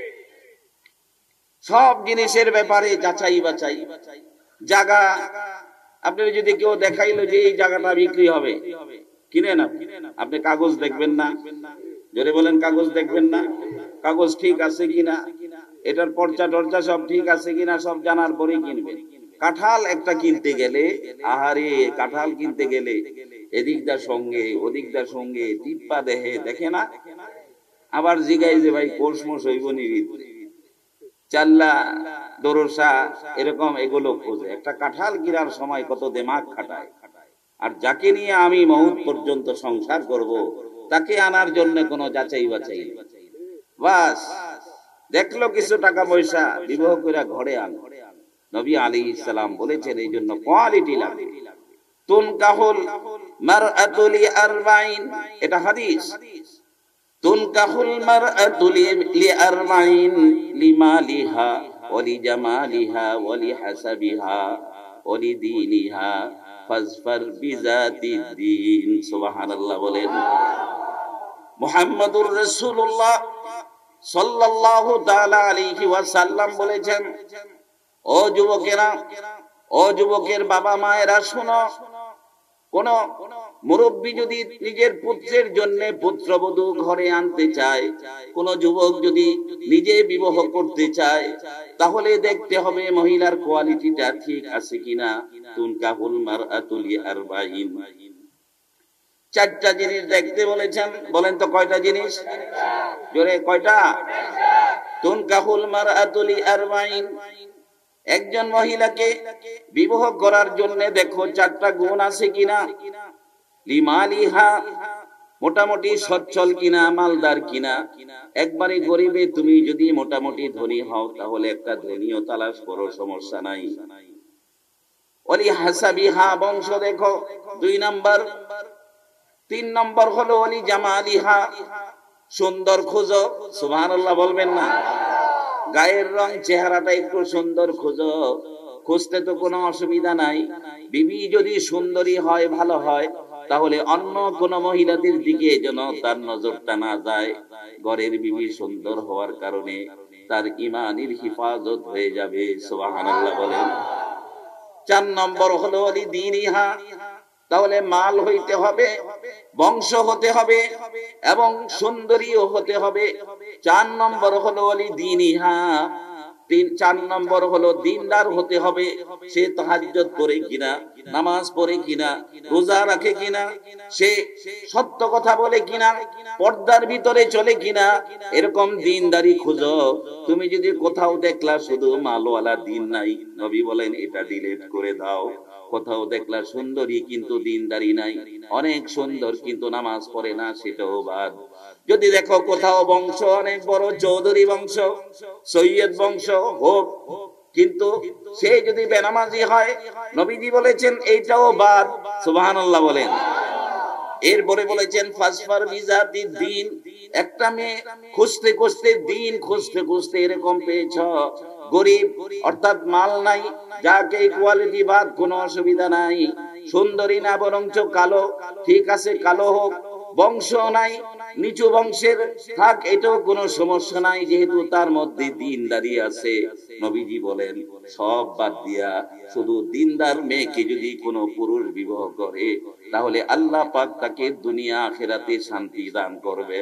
সব জিনিসের ব্যাপারে যাচাই বাছাই। জায়গা আপনি যদি কেউ দেখাইলো যে এই জায়গাটা বিক্রি হবে, কিনেন আপনি, আপনি কাগজ দেখবেন না? জোরে বলেন, কাগজ দেখবেন না? কাগজ ঠিক আছে কিনা, এটার পর্চা টর্চা সব ঠিক আছে কিনা, সব জানার পরেই কিনবেন। কাঁঠাল একটা কিনতে গেলে, আহারে কাঁঠাল কিনতে গেলে এদিকদার সঙ্গে ওদিকদার সঙ্গে টিপ্পা দেখে, দেখে না? আবার জিগাই যে ভাই কোর্সমোস হইব নিবি, চাল্লা দরসা এরকম এগুলো খোঁজে। একটা কাঁঠাল কিনার সময় কত দিমাগ খাটায়। আর যাকে নিয়ে আমি মউত পর্যন্ত সংসার করব তাকে আনার জন্য কোনো যাচাই বাছাই বাস দেখলো কিছু টাকা পয়সা বিবাহ করে ঘরে আন। নবী আলাইহিস সালাম বলেছেন এই জন্য কোয়ালিটি লাগে। তুনকাহুল মারআতু লিআরবাইন, এটা হাদিস। তুনকাহুল মারআতু লিআরবাইন লিমালিহা ওয়া লিজামালিহা ওয়া লিহাসাবিহা ওয়া লিদীনিহা ফাজফার বিযাতিদ্দীন। সুবহানাল্লাহ বলেন। মুহাম্মাদুর রাসূলুল্লাহ সাল্লাল্লাহু তাআলা আলাইহি ওয়াসাল্লাম বলেছেন, ও যুবকেরা, ও যুবকের বাবা মায়েরা শোনো, কোন মুরব্বী যদি নিজের পুত্রের জন্য পুত্রবধূ ঘরে আনতে চায়, কোন যুবক যদি নিজে বিবাহ করতে চায়, তাহলে দেখতে হবে মহিলার কোয়ালিটিটা ঠিক আছে কিনা। তুনকাহুল মারআতু লিআরবাইন, চারটা জিনিস দেখতে বলেছেন। বলেন তো কয়টা জিনিস? জোরে কয়টা? তুনকাহুল মারআতু লিআরবাইন, একজন মহিলাকে বিবাহ করার জন্য দেখো চারটা গুণ আছে কিনা। লিমালিহা, মোটামুটি সচ্ছল কিনা, মালদার কিনা। একবারে গরিবে তুমি যদি মোটামুটি ধনী হও তাহলে একটা ধনীও তালাশ করো, সমস্যা নাই। ওলি হাসাবিহা, বংশ দেখো, দুই নাম্বার। তিন নম্বর হলো ওলি জামালিহা, সুন্দর খোঁজো। সুবহানাল্লাহ বলবেন না? গায়ের রং, চেহারাটা একটু সুন্দর খোঁজো। খুঁজতে তো কোনো অসুবিধা নাই। বিবি যদি সুন্দরী হয়, ভালো হয়, তাহলে অন্য কোন মহিলাদের দিকে যেন তার নজরটা না যায়। ঘরের বিবি সুন্দর হওয়ার কারণে তার ঈমানের হিফাজত হয়ে যাবে। সুবহানাল্লাহ বলেন। চার নম্বর হলো ওলি দীনিহা, তাহলে মাল হইতে হবে, বংশ হতে হবে এবং সুন্দরীও হতে হবে। চার নম্বর হলো ওলি দীনিহা, তিন চার নম্বর হলো দিনদার হতে হবে। সে তাহাজ্জুদ করে কিনা, নামাজ পড়ে কিনা, রোজা রাখে কিনা, সে সত্য কথা বলে কিনা, পর্দার ভিতরে চলে কিনা, এরকম দিনদারি খুঁজো। তুমি যদি কোথাও দেখলা শুধু মালওয়ালা দিন নাই, নবী বলেন এটা ডিলিট করে দাও। কোথাও দেখলা সুন্দরী কিন্তু দিনদারি নাই, অনেক সুন্দর কিন্তু নামাজ পড়ে না, সেটাও বাদ। যদি দেখো কোথাও বংশ অনেক বড়, চৌধুরী বংশ, সৈয়দ বংশ হোক, কিন্তু সে যদি বেনামাজি হয়, নবীজি বলেছেন এইটাও বাদ। সুবহানাল্লাহ বলেন। এরপরে বলেছেন ফাসফার বিযাতিদ্দীন, একটা মেয়ে খুঁজতে খুঁজতে, দিন খুঁজতে খুঁজতে এরকম পেয়েছ, গরিব অর্থাৎ মাল নাই, যাকে কোয়ালিটি বাদ কোনো অসুবিধা নাই, সুন্দরী না বরঞ্চ কালো, ঠিক আছে কালো হোক, বংশ নাই, নিচু বংশের থাক, এটাও কোনো সমস্যা নাই, যেহেতু তার মধ্যে দিনদারি আছে। নবীজি বলেন সব বাদ দিয়া শুধু দিনদার মেয়েকে যদি কোনো পুরুষ বিবাহ করে, তাহলে আল্লাহ পাক তাকে দুনিয়া আখিরাতে শান্তি দান করবে।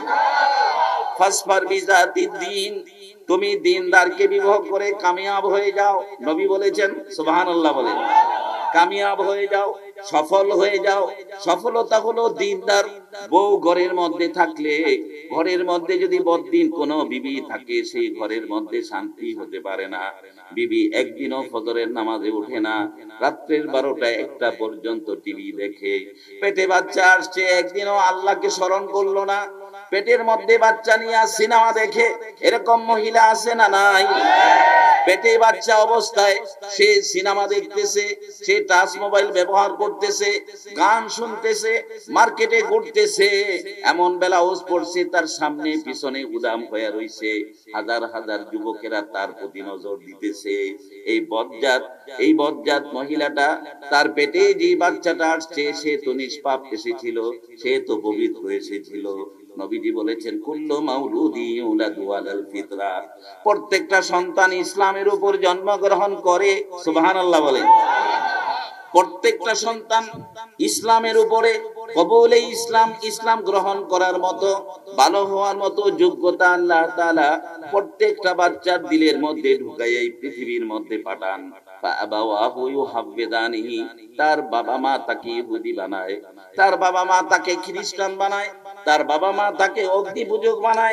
ফাসফার বিযাতিদ্দীন, তুমি দিনদারকে বিবাহ করে কামিয়াব হয়ে যাও। নবী বলেছেন, সুবহানাল্লাহ বলেন, কামিয়াব হয়ে যাও, সফল হয়ে যাও। সফলতা হলো দিনদার বউ ঘরের মধ্যে থাকলে। ঘরের মধ্যে যদি বদ্দিন কোন বিবি থাকে, সেই ঘরের মধ্যে শান্তি হতে পারে না। বিবি একদিনও ফজরের নামাজে ওঠে না, রাত্রের বারোটা একটা পর্যন্ত টিভি দেখে। পেটে বাচ্চা আসছে, একদিনও আল্লাহকে স্মরণ করলো না, পেটের মধ্যে বাচ্চা নিয়ে সিনেমা দেখে। এরকম মহিলা আছে না নাই? পেটে বাচ্চা অবস্থায় সে সিনেমা দেখতেছে, সে টাচ মোবাইল ব্যবহার করতেছে, গান শুনতেছে, মার্কেটে ঘুরতেছে, এমন ব্লাউজ পরছে, তার সামনে পিছনে উদাম হয়ে রইছে, হাজার হাজার যুবকেরা তার প্রতি নজর দিতেছে। এই বজ্জাত এই বজ্জাত মহিলাটা, তার পেটে যে বাচ্চাটা আসছে, সে তো নিষ্পাপ এসেছিল, সে তো পবিত্র এসেছিল। নবীজি বলেছেন কুল্লু মাউলুদি ইউলাদু আলাল ফিতরা, প্রত্যেকটা সন্তান ইসলামের উপর জন্মগ্রহণ করে। সুবহানাল্লাহ বলেন। প্রত্যেকটা সন্তান ইসলামের উপরে কবুলে ইসলাম, ইসলাম গ্রহণ করার মতো, ভালো হওয়ার মতো যোগ্যতা আল্লাহ তাআলা প্রত্যেকটা বাচ্চার দিলের মধ্যে ঢুকাই এই পৃথিবীর মধ্যে পাঠান। ফাআবাওয়াহু ইউহাব্বিদানিহি, তার বাবা মা তাকে ইহুদি বানায়, তার বাবা মা তাকে খ্রিস্টান বানায়, তার বাবা মা তাকে অগ্নি পূজক বানায়,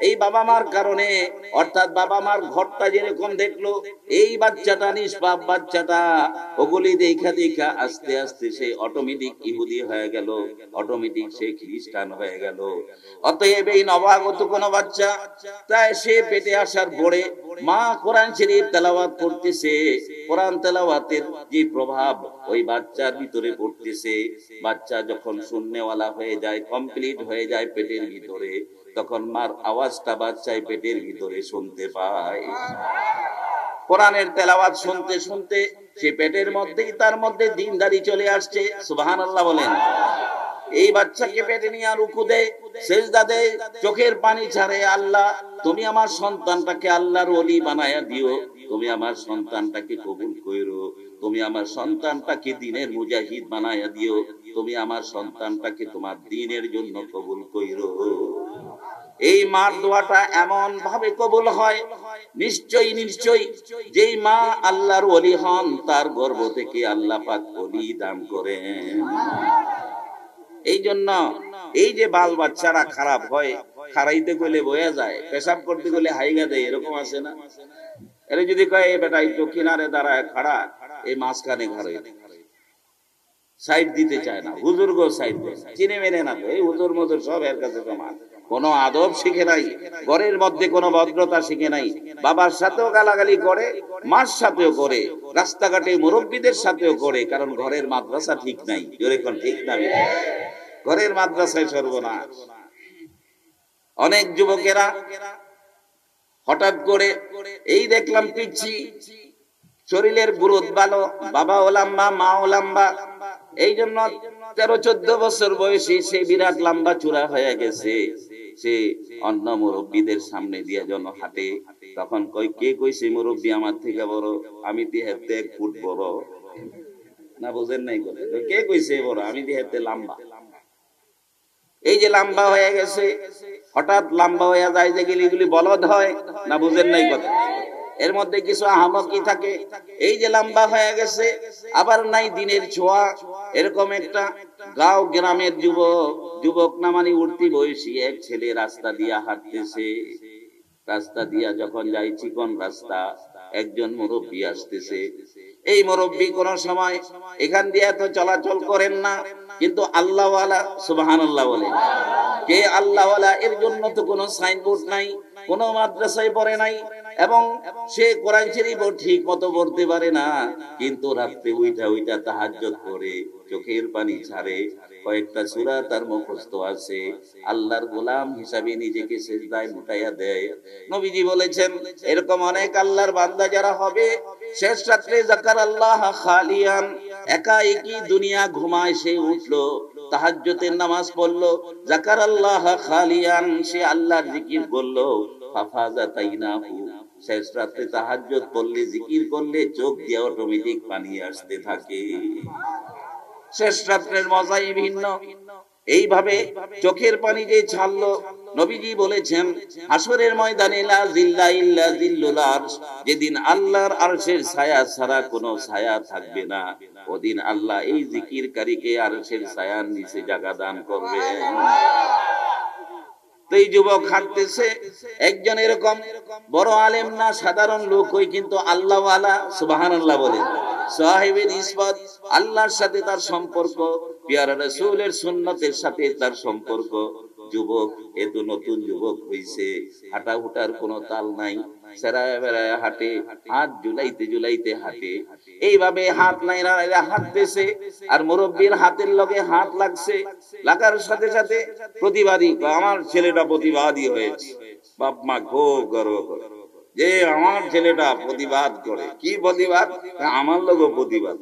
এই বাবা মার কারণে, অর্থাৎ বাবা মার ঘরটা যেরকম দেখলো, এই বাচ্চাটা নিষ্পাপ বাচ্চাটা ওগুলি দেখা দেখা আস্তে আস্তে সে অটোমেটিক ইহুদি হয়ে গেল, অটোমেটিক সে খ্রিস্টান হয়ে গেল। অতএব এই নবাগত কোন বাচ্চা, তাই সে পেটে আসার পরে মা কোরআন শরীফ তেলাওয়াত করতেছে, কোরআন তেলাওয়াতের যে প্রভাব ওই বাচ্চার ভিতরে পড়তেছে, বাচ্চা যখন শূন্যওয়ালা হয়ে যায়, কমপ্লিট হয়ে যায় পেটের ভিতরে, তখন মার আওয়াজটা বাচ্চায় পেটের ভিতরে শুনতে পায়। কোরআনের তেলাওয়াত শুনতে শুনতে সে পেটের মধ্যেই তার মধ্যে দ্বীনদারি চলে আসছে। সুবহানাল্লাহ বলেন। এই বাচ্চাকে পেটে নিয়ে রুকু দেয়, সেজদা দেয়, চোখের পানি ছাড়ে, আল্লাহ তুমি আমার সন্তানটাকে আল্লাহর ওলি বানায়া দিও, তুমি আমার সন্তানটাকে কবুল কইরো, তুমি আমার সন্তানটাকে দ্বীনের মুজাহিদ বানায়া দিও, তুমি আমার সন্তানটাকে তোমার দ্বীনের জন্য কবুল কইরো। এই মার দোয়াটা এমন ভাবে কবুল হয়, নিশ্চয়ই নিশ্চয়ই যেই মা আল্লাহর ওলি হন তার গর্ভ থেকে আল্লাহ পাক ওলি দান করেন। এই জন্য এই যে বাল বাচ্চারা খারাপ হয়, খারাইতে গেলে বয়া যায়, পেশাব করতে গেলে হাইগা দেয়, এরকম আছে না? এরা যদি কয় এ বেটা একটু কিনারে দাঁড়ায় খাড়া, এই মাঝখানে খারাই সাইড দিতে চায় না, হুজুর গো সাইড দেয়, চিনে মেনে না, এই হুজুর মজুর সব এর কাছে সমান, কোনো আদব শিখে নাই, ঘরের মধ্যে কোনো ভদ্রতা শিখে নাই, বাবার সাথেও গালাগালি করে, মার সাথেও করে, রাস্তাঘাটে মুরব্বীদের সাথেও করে, কারণ ঘরের মাদ্রাসা ঠিক নাই। যেরকম ঠিক না, ঘরের মাদ্রাসায় সর্বনাশ। অনেক যুবকেরা হঠাৎ করে এই দেখলাম পিচ্ছি, শরীরের গ্রোথ ভালো, বাবাও লম্বা মাও লম্বা, এই জন্য তেরো চোদ্দ বছর বয়সী সে বিরাট লম্বা চূড়া হয়ে গেছে। সে অন্য মুরব্বীদের সামনে দিয়ে জন হাঁটে, তখন কই কে কইছে মুরব্বী আমার থেকে বড়, আমি দিহাতে এক ফুট বড়, না বুঝেন নাই, কে কইছে বড়, আমি দিহাতে লম্বা। এই যে লম্বা হয়ে গেছে, হঠাৎ লম্বা হয়ে যায় যে গিলিগুলি বলদ হয়, না বুঝেন নাই কথা, এর মধ্যে কিছু আহমকি থাকে। এই যে লম্বা হয়ে গেছে, আবার নাই দিনের ছোঁয়া, এরকম একটা গাঁও গ্রামের যুবক, যুবক না মানে উঠতি বয়সী এক ছেলে রাস্তা দিয়া হাঁটতেছে। রাস্তা দিয়া যখন যাই, চিকন রাস্তা, একজন মুরব্বী আসতেছে। এই মুরব্বী কোন সময় এখান দিয়ে তো চলাচল করেন না, কিন্তু আল্লাহওয়ালা, সুবহানাল্লাহ বলেন। কে আল্লাহওয়ালা, এর জন্য তো কোনো সাইনবোর্ড নাই, কোনো মাদ্রাসায় পড়ে নাই, এবং সে কোরআন শরীফ ঠিক মতো পড়তে পারে না, কিন্তু রাত্রে উইঠা উইঠা তাহাজ্জুদ করে, চোখের পানি ছাড়ে, কয়েকটা সূরা তার মুখস্থ আছে, আল্লাহর গোলাম হিসাবে নিজেকে সিজদায় লুটাইয়া দেয়। নবীজি বলেছেন এরকম অনেক আল্লাহর বান্দা যারা হবে, শেষ রাত্রে যাকার আল্লাহ খালিয়ান, একা একই দুনিয়া ঘুমায়, সে উঠলো, তাহাজ্জুদের নামাজ পড়লো, যাকার আল্লাহ খালিয়ান, সে আল্লাহর জিকির করলো, ফাফাজাতাইনাহু, শেষ রাতে তাহাজ্জুদ পড়লে, জিকির করলে চোখ দিয়ে অটোমেটিক পানি আসতে থাকে। শেষ রাতের মজাই ভিন্ন। এইভাবে চোখের পানি যে ছাড়লো, নবীজি বলেছেন হাসরের ময়দানে লা জিল্লা ইল্লা জিল্লুল আরশ, যেদিন আল্লাহর আরশের ছায়া ছাড়া কোনো ছায়া থাকবে না, ওদিন আল্লাহ এই জিকিরকারীকে আরশের ছায়ার নিচে জায়গা দান করবেন। এই যুবক হাঁটতেছে, একজন এরকম বড় আলেম না, সাধারণ লোক, ওই কিন্তু আল্লাহওয়ালা, সুবহানাল্লাহ বলেন, সাহেবে নিসবত, আল্লাহর সাথে তার সম্পর্ক, পিয়ারা রাসূলের সুন্নতের সাথে তার সম্পর্ক। যুবক এত নতুন যুবক হইছে, হাঁটা হুটার কোনো তাল নাই, সেরায় বেড়ায় হাঁটে, হাত জুলাইতে জুলাইতে হাঁটে, এইভাবে হাত নাইরা হাঁটতেছে, আর মুরব্বীর হাতের লগে হাত লাগছে, লাগার সাথে সাথে প্রতিবাদী, আমার ছেলেটা প্রতিবাদী হয়েছে, বাপ মা খুব গর্ব করে যে আমার ছেলেটা প্রতিবাদ করে। কি প্রতিবাদ? আমার লোক প্রতিবাদ,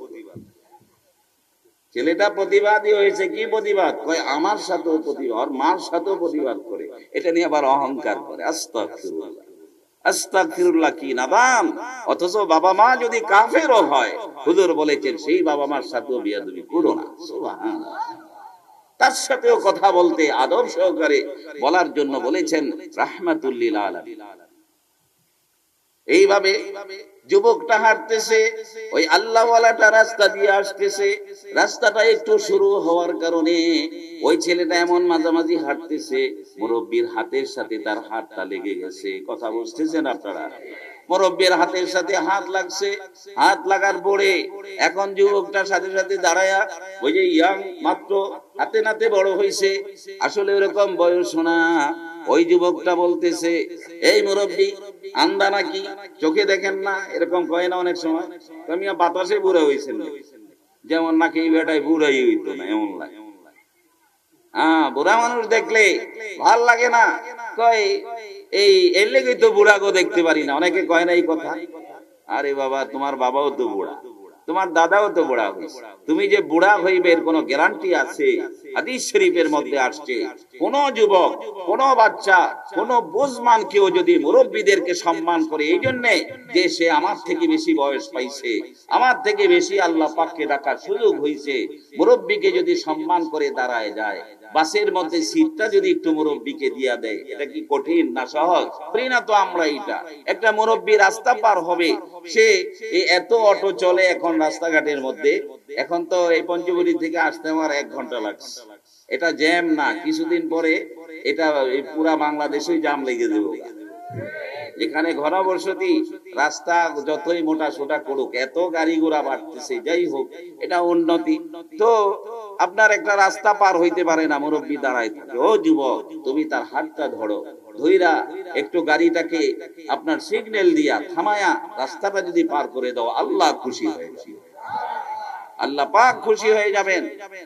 ছেলেটা প্রতিবাদী হয়েছে। কি প্রতিবাদ? কয় আমার সাথেও প্রতিবাদ, মার সাথেও প্রতিবাদ করে, এটা নিয়ে আবার অহংকার করে। আস্তাগফিরুল্লাহ, আস্তাগফিরুল্লাহ, কি নাদান! অথচ বাবা মা যদি কাফেরও হয়, হুজুর বলেছেন সেই বাবা মার সাথেও বিয়াদবি করো না। সুবহানাল্লাহ। তার সাথেও কথা বলতে আদব সহকারে বলার জন্য বলেছেন রাহমাতুল লিল আলামিন। এইভাবে যুবকটা হাঁটতেছে, ওই আল্লাহওয়ালাটা রাস্তা দিয়ে আসতেছে। রাস্তাটা একটু শুরু হওয়ার কারণে ওই ছেলেটা এমন মাঝামাঝি হাঁটতেছে, মুরব্বীর হাতের সাথে তার হাতটা লেগে গেছে। কথা বুঝতেছেন আপনারা? মুরব্বীর হাতের সাথে হাত লাগছে। হাত লাগার পরে এখন যুবকটার সাথে সাথে দাঁড়ায়া, ওই যে ইয়াং মাত্র হাতে নাতে বড় হয়েছে, আসলে ওরকম বয়স না, ওই যুবকটা বলতেছে, এই মুরব্বী আন্দা নাকি, চোখে দেখেন না? এরকম কয় না অনেক সময়, তুমি বাতাসে বুড়া হয়েছেন, যেমন নাকি এই বেটায় বুড়াই হইতো না, এমন লাগে। হ্যাঁ, বুড়া মানুষ দেখলে ভাল লাগে না, কয় এই এর লেগেই তো বুড়াকে দেখতে পারি না, অনেকে কয় না এই কথা। আরে বাবা, তোমার বাবাও তো বুড়া, তোমার দাদাও তো বুড়া হয়েছে, তুমি যে বুড়া হইবে এর কোনো গ্যারান্টি আছে? হাদিস শরীফের মধ্যে আসছে, কোন যুবক, কোন বাচ্চা, কোন বুঝমান কেউ যদি মুরব্বীদেরকে সম্মান করে এই জন্যে যে সে আমার থেকে বেশি বয়স পাইছে, আমার থেকে বেশি আল্লাহ পাককে ডাকার সুযোগ হয়েছে, মুরব্বীকে যদি সম্মান করে দাঁড়ায় যায়, বাসের মধ্যে সিটটা যদি একটু মুরব্বীকে দিয়া দেয়, এটা কি কঠিন না সহজ? পারি না তো আমরা। এটা একটা মুরব্বী রাস্তা পার হবে, সে এত অটো চলে এখন রাস্তাঘাটের মধ্যে, এখন তো এই পঞ্চবটি থেকে আসতে আমার এক ঘন্টা লাগছে। এটা জ্যাম না, কিছুদিন পরে এটা পুরা বাংলাদেশেই জাম লেগে দেবে। যেখানে ঘনবসতি, রাস্তা যতই মোটা সোটা করুক, এত গাড়ি ঘোড়া বাড়তেছে, যাই হোক এটা উন্নতি। তো আপনার একটা রাস্তা পার হইতে পারে না, মুরব্বী দাঁড়ায় থাকে, ও যুবক তুমি তার হাতটা ধরো, ধইরা একটু গাড়িটাকে আপনার সিগন্যাল দিয়া থামায়া রাস্তাটা যদি পার করে দাও, আল্লাহ খুশি হয়ে যাবে, আল্লাহ পাক খুশি হয়ে যাবেন।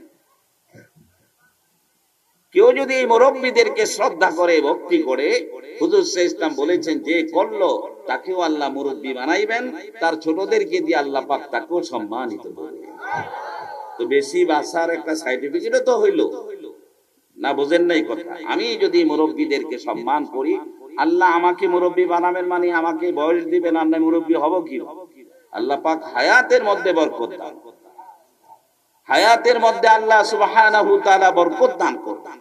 কেউ যদি এই মুরব্বীদেরকে শ্রদ্ধা করে, ভক্তি করে, হুজুর সাল্লাল্লাহু আলাইহি ওয়াসাল্লাম বলেছেন যে করলো তাকেও আল্লাহ মুরব্বী বানাইবেন, তার ছোটদেরকে দিয়ে আল্লাহ পাক তাকেও সম্মানিত করবেন। তো বেশি বাসার একটা সার্টিফিকেটও তো হইলো না, বুঝেন নাই কথা? আমি যদি মুরব্বীদেরকে সম্মান করি, আল্লাহ আমাকে মুরব্বী বানাবেন, মানে আমাকে বয়স দিবেন, আর মুরব্বী হব কি? আল্লাহ পাক হায়াতের মধ্যে বরকত দান, হায়াতের মধ্যে আল্লাহ সুবহানাহু ওয়া তাআলা বরকত দান করবেন।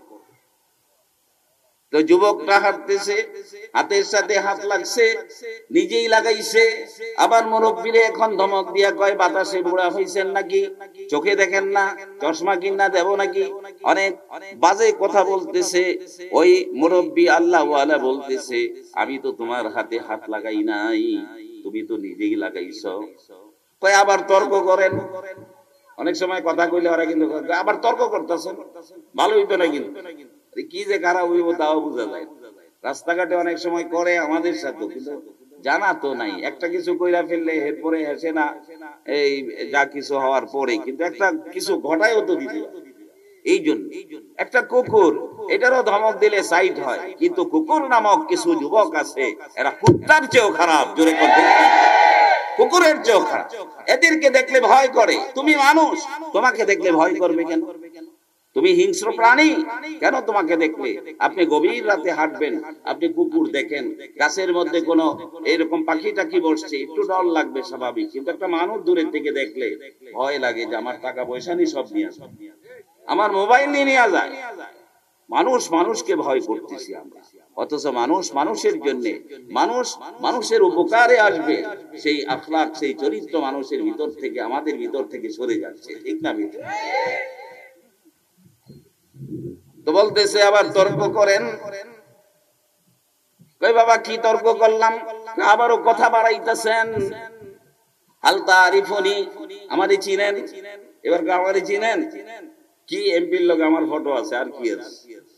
তো যুবকটা হাঁটতেছে, হাতের সাথে হাত লাগছে, নিজেই লাগাইছে, আবার মুরব্বীরে এখন ধমক দিয়া কয়, বাতাসে বুড়া হইছেন নাকি, চোখে দেখেন না, চশমা কিনা দেব নাকি, অনেক বাজে কথা বলতেছে। ওই মুরব্বী আল্লাহ ওয়ালা বলতেছে, আমি তো তোমার হাতে হাত লাগাই নাই, তুমি তো নিজেই লাগাইছো। কয় আবার তর্ক করেন, অনেক সময় কথা কইলে ওরা কিন্তু আবার তর্ক করতেছেন, ভালো হইতো না, কিন্তু কি যে খারাপ হইব তাও বোঝা যায়। রাস্তাঘাটে অনেক সময় করে আমাদের সাথে, কিন্তু জানা তো নাই, একটা কিছু কইরা ফেললে এরপরে আসে না, এই যা কিছু হওয়ার পরে কিন্তু একটা কিছু ঘটায়ও তো দিতে। এই জন্য একটা কুকুর, এটারও ধমক দিলে সাইড হয়, কিন্তু কুকুর নামক কিছু যুবক আছে, এরা কুত্তার চেয়েও খারাপ, জোরে কথা, কুকুরের চেয়েও খারাপ। এদেরকে দেখলে ভয় করে। তুমি মানুষ, তোমাকে দেখলে ভয় করবে কেন? তুমি হিংস্র প্রাণী, কেন তোমাকে দেখলে? আপনি গভীর রাতে হাঁটবেন, আপনি কুকুর দেখেন, গাছের মধ্যে কোনো এরকম পাখি টাকি বসছে, একটু ডর লাগবে স্বাভাবিক, কিন্তু একটা মানুষ দূরের থেকে দেখলে ভয় লাগে যে আমার টাকা পয়সা নিয়ে সব নিয়ে আসে, আমার মোবাইল নিয়ে নিয়ে যায়। মানুষ মানুষকে ভয় করতেছি আমরা, অথচ মানুষ মানুষের জন্য, মানুষ মানুষের উপকারে আসবে, সেই আখলাক, সেই চরিত্র মানুষের ভিতর থেকে, আমাদের ভিতর থেকে সরে যাচ্ছে, ঠিক না? তো বলতেছে আবার তর্ক করেন। কই বাবা কি তর্ক করলাম? আবারও কথা বাড়াইতেছেন। হাল তারিফুনি, আমারে চিনেন? এবার আমারে চিনেন? কি এমপির লোক আমার ফটো আছে, আর কি আছে?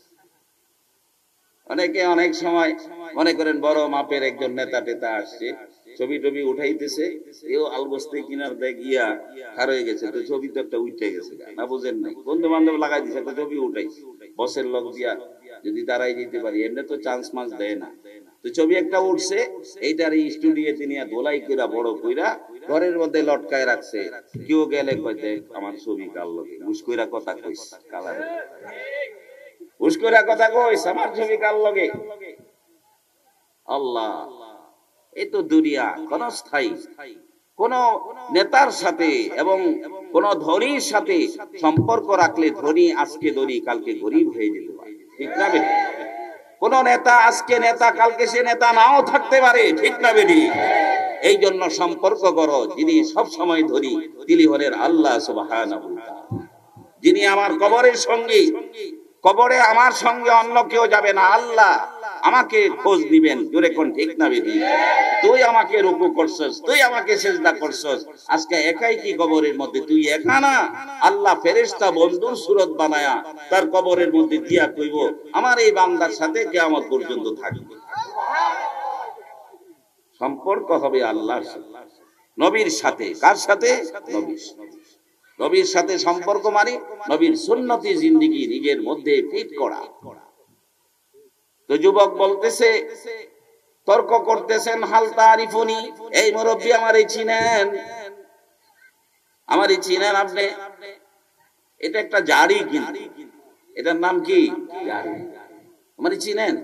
অনেকে অনেক সময় মনে করেন বড় মাপের একজন নেতা টেতা আসছে, ছবি টবি উঠাইতেছে, এও আলবস্তে কিনার দেখ গিয়া খার হয়ে গেছে, তো ছবি তো একটা উঠে গেছে, না বুঝেন নাই, বন্ধু বান্ধব লাগাই দিছে, একটা ছবি উঠাইছে, বসের লোক দিয়া যদি দাঁড়াই যেতে পারি, এমনি তো চান্স মান্স দেয় না, তো ছবি একটা উঠছে, এইটার এই স্টুডিওতে নিয়ে দোলাই কইরা বড় কইরা ঘরের মধ্যে লটকায় রাখছে। কেউ গেলে কয় দেখ আমার ছবি কার লগে, মুস্কইরা কথা কইস, কালার উস্কইরা কথা কইস, আমার ছবি কার লগে। আল্লাহ, এই তো দুনিয়া ক্ষণস্থায়ী। কোন নেতার সাথে এবং কোন ধনীর সাথে সম্পর্ক রাখলে ধনী আজকে ধনী কালকে গরিব হয়ে যেতে পারে, ঠিক না? কোন নেতা আজকে নেতা, কালকে সে নেতা নাও থাকতে পারে, ঠিক না বেটি? এই জন্য সম্পর্ক করো, যিনি সব সময় ধরি তিনি হলেন আল্লাহ সুবহানাহু ওয়া তাআলা। যিনি আমার কবরের সঙ্গী, কবরে আমার সঙ্গে অন্য কেউ যাবে না, আল্লাহ আমাকে খোঁজ দিবেন। জোরে কোন ঠিক না বেটি? তুই আমাকে রুকু করছস, তুই আমাকে সিজদা করছস, আজকে একাই কি কবরের মধ্যে? তুই একা না, আল্লাহ ফেরেশতা বন্ধুর সুরত বানায়া তার কবরের মধ্যে দিয়া কইব আমার এই বান্দার সাথে কিয়ামত পর্যন্ত থাকবে। সম্পর্ক হবে আল্লাহর সাথে, নবীর সাথে। কার সাথে? নবীর সাথে। নবীর সাথে সম্পর্ক মানে নবীর সুন্নতি জিন্দেগি নিজের মধ্যে ফিট করা। তো যুবক বলতেছে, তর্ক করতেছেন, হাল তারিফুনি, এই মুরব্বী আমারে চিনেন? আমারে চিনেন আপনি? এটা একটা জারি, কিন্তু এটার নাম কি? জারি। আমারে চিনেন?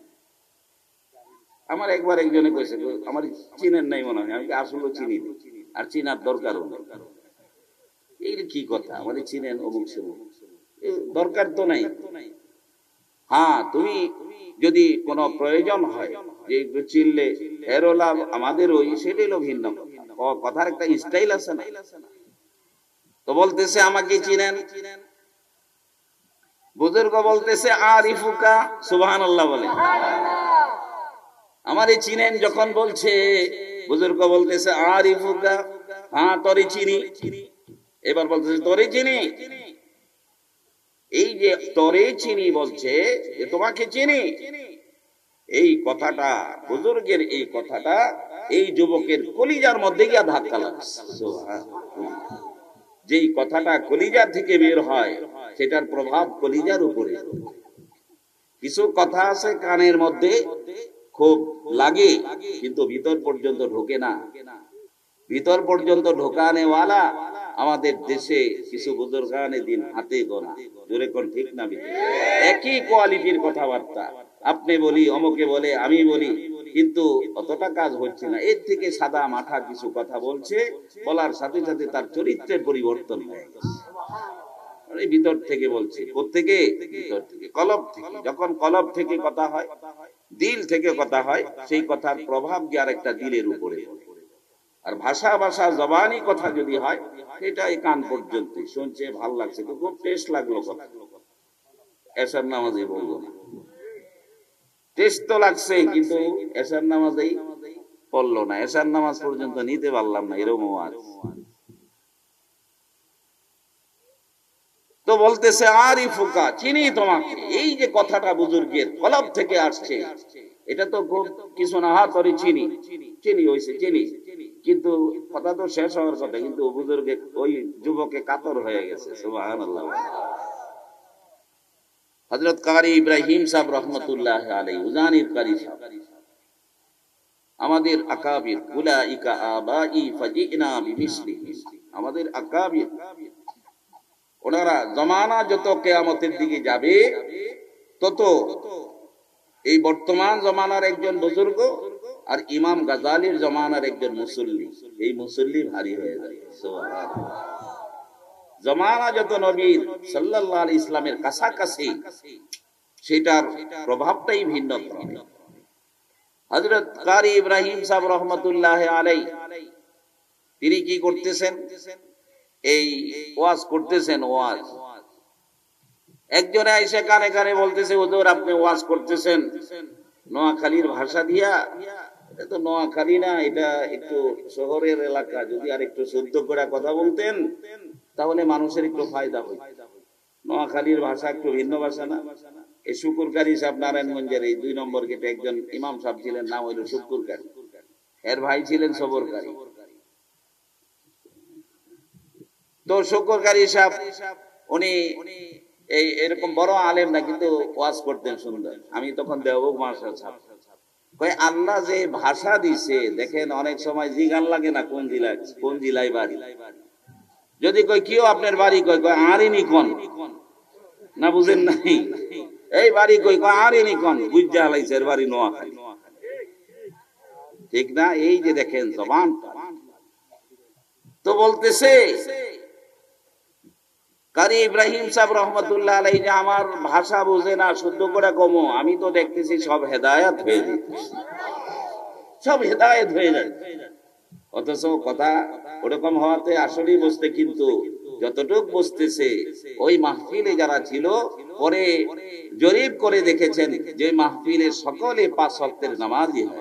আমার একবার একজনে কইছে, আমার চিনেন নাই মনে হয়। আমি আসলে চিনি না, আর চিনার দরকারও নেই। এই কি কথা, আমারে চিনেন অমুক সমুক, দরকার তো নাই। হ্যাঁ, তুমি যদি কোনো প্রয়োজন হয় যে চিনলে এরও লাভ আমাদের ওই, সেটাই হলো ভিন্ন কথা। কথার একটা স্টাইল আছে না? তো বলতেছে আমাকে চিনেন? বুজুর্গ বলতেছে আরিফুকা, সুবহানাল্লাহ বলে। আমারে চিনেন যখন বলছে, বুজুর্গ বলতেছে আরিফুকা, হ্যাঁ তোরে চিনি। এবার বলতেছে তোরে চিনি। এই যে তোরে চিনি বলছে, যে তোমাকে চিনি, এই কথাটা, বুজুর্গের এই কথাটা এই যুবকের কলিজার মধ্যে গিয়া ধাক্কা লাগছে। যেই কথাটা কলিজা থেকে বের হয়, সেটার প্রভাব কলিজার উপরে। কিছু কথা আছে কানের মধ্যে খুব লাগে, কিন্তু ভিতর পর্যন্ত ঢোকে না। ভিতর পর্যন্ত ঢোকানেওয়ালা আমাদের দেশে কিছু বুজুর্গানে দিন হাতে গোনা। জোরে কোন ঠিক না? একই কোয়ালিটির কথাবার্তা, আপনি বলি, অমুকে বলে, আমি বলি, কিন্তু অতটা কাজ হচ্ছে না। এর থেকে সাদা মাথা কিছু কথা বলছে, বলার সাথে সাথে তার চরিত্রের পরিবর্তন হয়ে গেছে। ভিতর থেকে বলছে, কোত্থেকে? ভিতর থেকে, কলব থেকে। যখন কলব থেকে কথা হয়, দিল থেকে কথা হয়, সেই কথার প্রভাব গিয়ে আরেকটা দিলের উপরে। আর ভাষা ভাষা জবানি কথা যদি হয়, এটা এই কান পর্যন্ত শুনছে, ভাল লাগছে, তো খুব টেস্ট লাগলো কথা, এশার নামাজে বলবো না, টেস্ট তো লাগছে, কিন্তু এশার নামাজেই পড়লো না, এশার নামাজ পর্যন্ত নিতে পারলাম না, এরকম আছে। তো বলতেছে আরিফুকা, চিনি তোমাকে। এই যে কথাটা বুজুর্গের কলব থেকে আসছে, এটা তো খুব কিছু না, হা তোরে চিনি, চিনি হইছে, চিনি, কিন্তু কথা তো শেষ হওয়ার কথা, কিন্তু বুজুর্গে ওই যুবকে কাতর হয়ে গেছে। সুবহানাল্লাহ। হযরত কারি ইব্রাহিম সাহেব রহমাতুল্লাহ আলাইহি, উজানির কারি সাহেব, আমাদের আকাবির, উলাইকা আবাই ফাজিনা বিমিসলিহি, আমাদের আকাবির, ওনারা জমানা যত কিয়ামতের দিকে যাবে, তত এই বর্তমান জমানার একজন বুজুর্গ আর ইমাম গাজালির জমানার একজন মুসল্লি, এই মুসল্লি ভারী হয়ে যায়। সুবহানাল্লাহ। জমানা যত নবীর সাল্লাল্লাহু আলাইহি ইসলামের কাছাকাছি, সেটার প্রভাবটাই ভিন্ন। হযরত কারি ইব্রাহিম সাহেব রহমাতুল্লাহ আলাইহি, তিনি কি করতেছেন? এই ওয়াজ করতেছেন। ওয়াজ একজনে এসে কানে কানে বলতেছে, হুজুর আপনি ওয়াজ করতেছেন নোয়াখালীর ভাষা দিয়া। এটা তো নোয়াখালী না, এটা একটু শহরের এলাকা, যদি আর একটু শুদ্ধ করে কথা বলতেন তাহলে মানুষের একটু ফায়দা হইত। নোয়াখালীর ভাষা একটু ভিন্ন ভাষা না? এই শুকুরকারী সাহেব নারায়ণগঞ্জের এই দুই নম্বর গেটে একজন ইমাম সাহেব ছিলেন, নাম হইল শুকুরকারী, এর ভাই ছিলেন সবরকারী। তো শুকুরকারী সাহেব উনি এই এরকম বড় আলেম না, কিন্তু ওয়াজ করতেন সুন্দর। আমি তখন দেওবন্দ মাদ্রাসার ছাত্র। কয় আল্লাহ যে ভাষা দিছে, দেখেন অনেক সময় জিগান লাগে না কোন জেলায়, কোন জেলায় বাড়ি। যদি কই কিও আপনার বাড়ি, কয় কয় আরিনি কোন, না বুঝেন নাই, এই বাড়ি কই, কয় আরিনি কোন, বুঝা হালাইছে এর বাড়ি নোয়াখালী। ঠিক না? এই যে দেখেন জবান। তো বলতেছে কারি ইব্রাহিম সাহেব রহমতুল্লাহ আলাইহি যে আমার ভাষা বোঝে না, শুদ্ধ করে কমো, আমি তো দেখতেছি সব হেদায়েত হয়ে যাচ্ছে, সব হেদায়েত হয়ে যাচ্ছে। অথচ কথা ওরকম হওয়াতে আসলেই বুঝতে, কিন্তু যতটুক বুঝতেছে ওই মাহফিলে যারা ছিল পরে জরিপ করে দেখেছেন যে মাহফিলে সকলে পাঁচ ওয়াক্তের নামাজি হয়।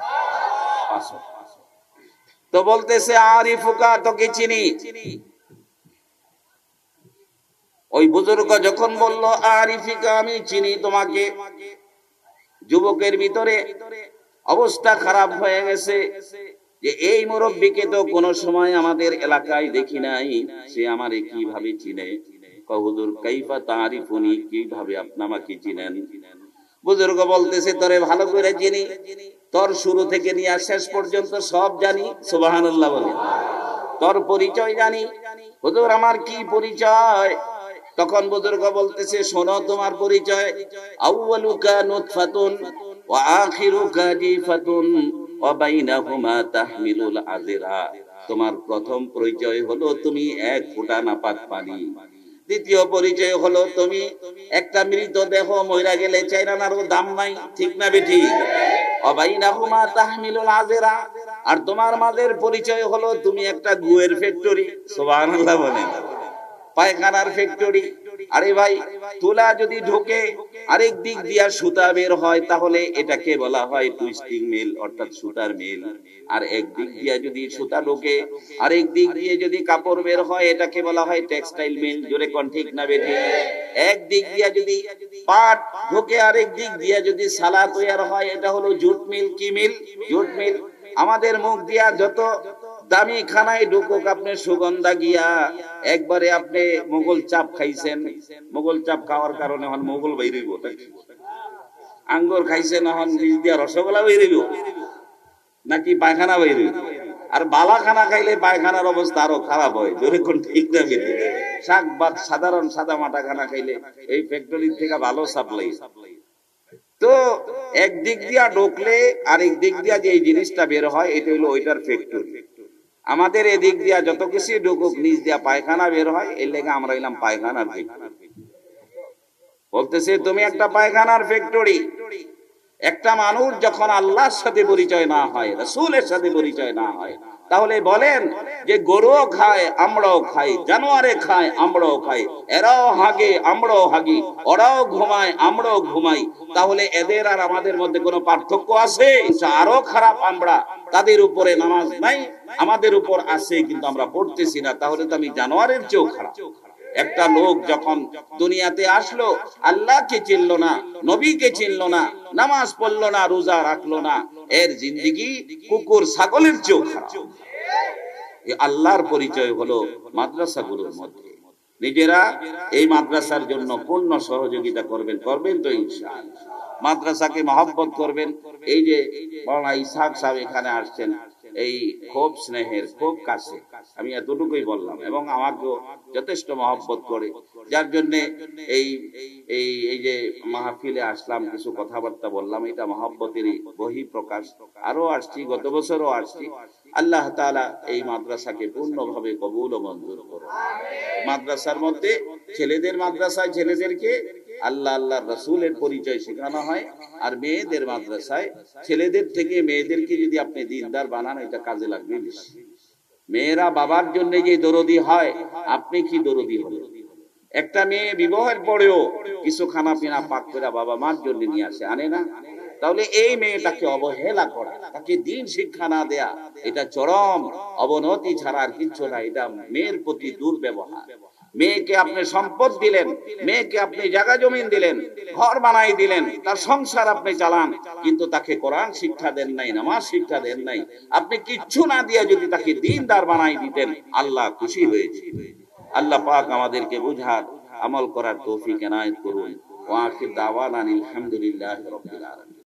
তো বলতেছে আরিফুকা, তোকে চিনি। ওই বুজুর্গ যখন বলল আরিফিকা, আমি চিনি তোমাকে, যুবকের ভিতরে অবস্থা খারাপ হয়ে গেছে যে এই মুরব্বীকে তো কোন সময় আমাদের এলাকায় দেখি নাই, সে আমারে কিভাবে চিনে। হুজুর কাইফা তারিফুনি, কিভাবে আপনি আমাকে চিনেন? বুজুর্গ বলতেছে তোরে ভালো করে চিনি, তোর শুরু থেকে নিয়ে শেষ পর্যন্ত সব জানি। সুবহানাল্লাহ বলেন। তোর পরিচয় জানি। হুজুর আমার কি পরিচয়? তখন বুজুর্গ বলতেছে শোনো তোমার পরিচয়। আউয়ালুকা নুতফাতুন ওয়া আখিরুকা জিফাতুন ওয়া বাইনাহুমা তাহমিলুল আযরা। তোমার প্রথম পরিচয় হলো তুমি এক ফোঁটা নাপাক পানি। দ্বিতীয় পরিচয় হলো তুমি একটা মৃতদেহ, মইরা গেলে চাইরানারও দাম নাই, ঠিক না বেঠি? ওয়া বাইনাহুমা তাহমিলুল আযরা। আর তোমার মাঝের পরিচয় হলো তুমি একটা গুয়ের ফ্যাক্টরি। সুবহানাল্লাহ বলেন। পায়খানার ফ্যাক্টরি। আরে ভাই, তুলা যদি ঢোকে আরেক দিক দিয়া সুতা বের হয়, তাহলে এটাকে বলা হয় টুইস্টিং মিল, অর্থাৎ সুতার মিল। আর এক দিক দিয়া যদি সুতা ঢোকে আরেক দিক দিয়ে যদি কাপড় বের হয়, এটাকে বলা হয় টেক্সটাইল মিল। জোরে কোন ঠিক না বেঠি? এক দিক দিয়া যদি পাট ঢোকে আরেক দিক দিয়া যদি সালা তৈরি হয়, এটা হলো জুট মিল। কি মিল? Jute mill. আমাদের মুখ দিয়া যত দামি খানায় ঢুকুক আপনি সুগন্ধা গিয়া, একবারে আপনি মোগল চাপ খাইছেন, মোগল চাপ খাওয়ার কারণে এখন মোগল বাইরেইব, আঙ্গুর খাইছেন এখন নিজ দিয়া রসগোল্লা বাইরেইব, নাকি পায়খানা বাইরেইব? আর বালা খানা খাইলে পায়খানার অবস্থা আরো খারাপ হয়। জোরে কোন ঠিক না বেঠি? শাক ভাত সাধারণ সাদা মাটা খানা খাইলে এই ফ্যাক্টরির থেকে ভালো সাপ্লাই। তো একদিক দিয়া ঢুকলে আরেক দিক দিয়া যে এই জিনিসটা বের হয়, এটা হলো ওইটার ফ্যাক্টরি। আমাদের এদিক দিয়া যত কিছু ঢুকুক নিজ দিয়া পায়খানা বের হয়, এর লেগে আমরা এলাম পায়খানার ফ্যাক্টরি। বলতেছে তুমি একটা পায়খানার ফ্যাক্টরি। একটা মানুষ যখন আল্লাহর সাথে পরিচয় না হয়, রাসূলের সাথে পরিচয় না হয়, তাহলে বলেন যে গরুও খায় আমরাও খাই, জানোয়ারে খায় আমরাও খাই, এরাও হাগে আমরাও হাগি, ওরাও ঘুমায় আমরাও ঘুমাই, তাহলে এদের আর আমাদের মধ্যে কোনো পার্থক্য আছে? আরো খারাপ আমরা, তাদের উপরে নামাজ নাই, আমাদের উপর আছে কিন্তু আমরা পড়তেছি না, তাহলে তো আমি জানোয়ারের চেয়েও খারাপ। একটা লোক যখন দুনিয়াতে আসলো, আল্লাহকে চিনলো না, নবীকে চিনলো না, নামাজ পড়লো না, রোজা রাখলো না, এর জিন্দেগি কুকুর ছাগলের চেয়েও খারাপ। এই আল্লাহর পরিচয় হলো মাদ্রাসাগুলোর মধ্যে। নিজেরা এই মাদ্রাসার জন্য পূর্ণ সহযোগিতা করবেন, করবেন তো ইনশাআল্লাহ। মাদ্রাসাকে মহব্বত করবেন। এই যে মাওলানা ইসহাক সাহেব এখানে আসছেন, এই খুব স্নেহের, খুব কাছে, আমি এতটুকুই বললাম, এবং আমাকেও যথেষ্ট মহব্বত করে, যার জন্য এই এই এই যে মাহফিলে আসলাম, কিছু কথাবার্তা বললাম, এটা মহব্বতেরই বহি প্রকাশ। আরো আসছি, গত বছরও আসছি। আল্লাহ তাআলা এই মাদ্রাসাকে পূর্ণভাবে কবুল ও মঞ্জুর করুন। মাদ্রাসার মধ্যে ছেলেদের মাদ্রাসায় ছেলেদেরকে আল্লাহ আল্লাহ রাসূলের পরিচয় শেখানো হয়, আর মেয়েদের মাদ্রাসায় ছেলেদের থেকে মেয়েদেরকে যদি আপনি দিনদার বানান, এটা কাজে লাগবে বেশি। মেয়েরা বাবার জন্য যে দরদি হয়, আপনি কি দরদি হলেন? একটা মেয়ে বিবাহের পরেও কিছু খানা পিনা পাক করে বাবা মার জন্য নিয়ে আসে, আনে না? তাহলে এই মেয়েটাকে অবহেলা করা, তাকে দিন শিক্ষা না দেয়া, এটা চরম অবনতি ছাড়া আর কিচ্ছু না। এটা মেয়ের প্রতি দুর্ব্যবহার। মেয়েকে আপনি সম্পদ দিলেন, মেয়েকে আপনি জায়গা জমিন দিলেন, ঘর বানাই দিলেন, তার সংসার আপনি চালান, কিন্তু তাকে কোরআন শিক্ষা দেন নাই, নামাজ শিক্ষা দেন নাই। আপনি কিচ্ছু না দিয়ে যদি তাকে দ্বীনদার বানাই দিতেন, আল্লাহ খুশি হয়েছে। আল্লাহ পাক আমাদেরকে বুঝার, আমল করার তৌফিক এনায়েত করুন। ওয়া আখির দাওয়ানা আলহামদুলিল্লাহি রাব্বিল আলামিন।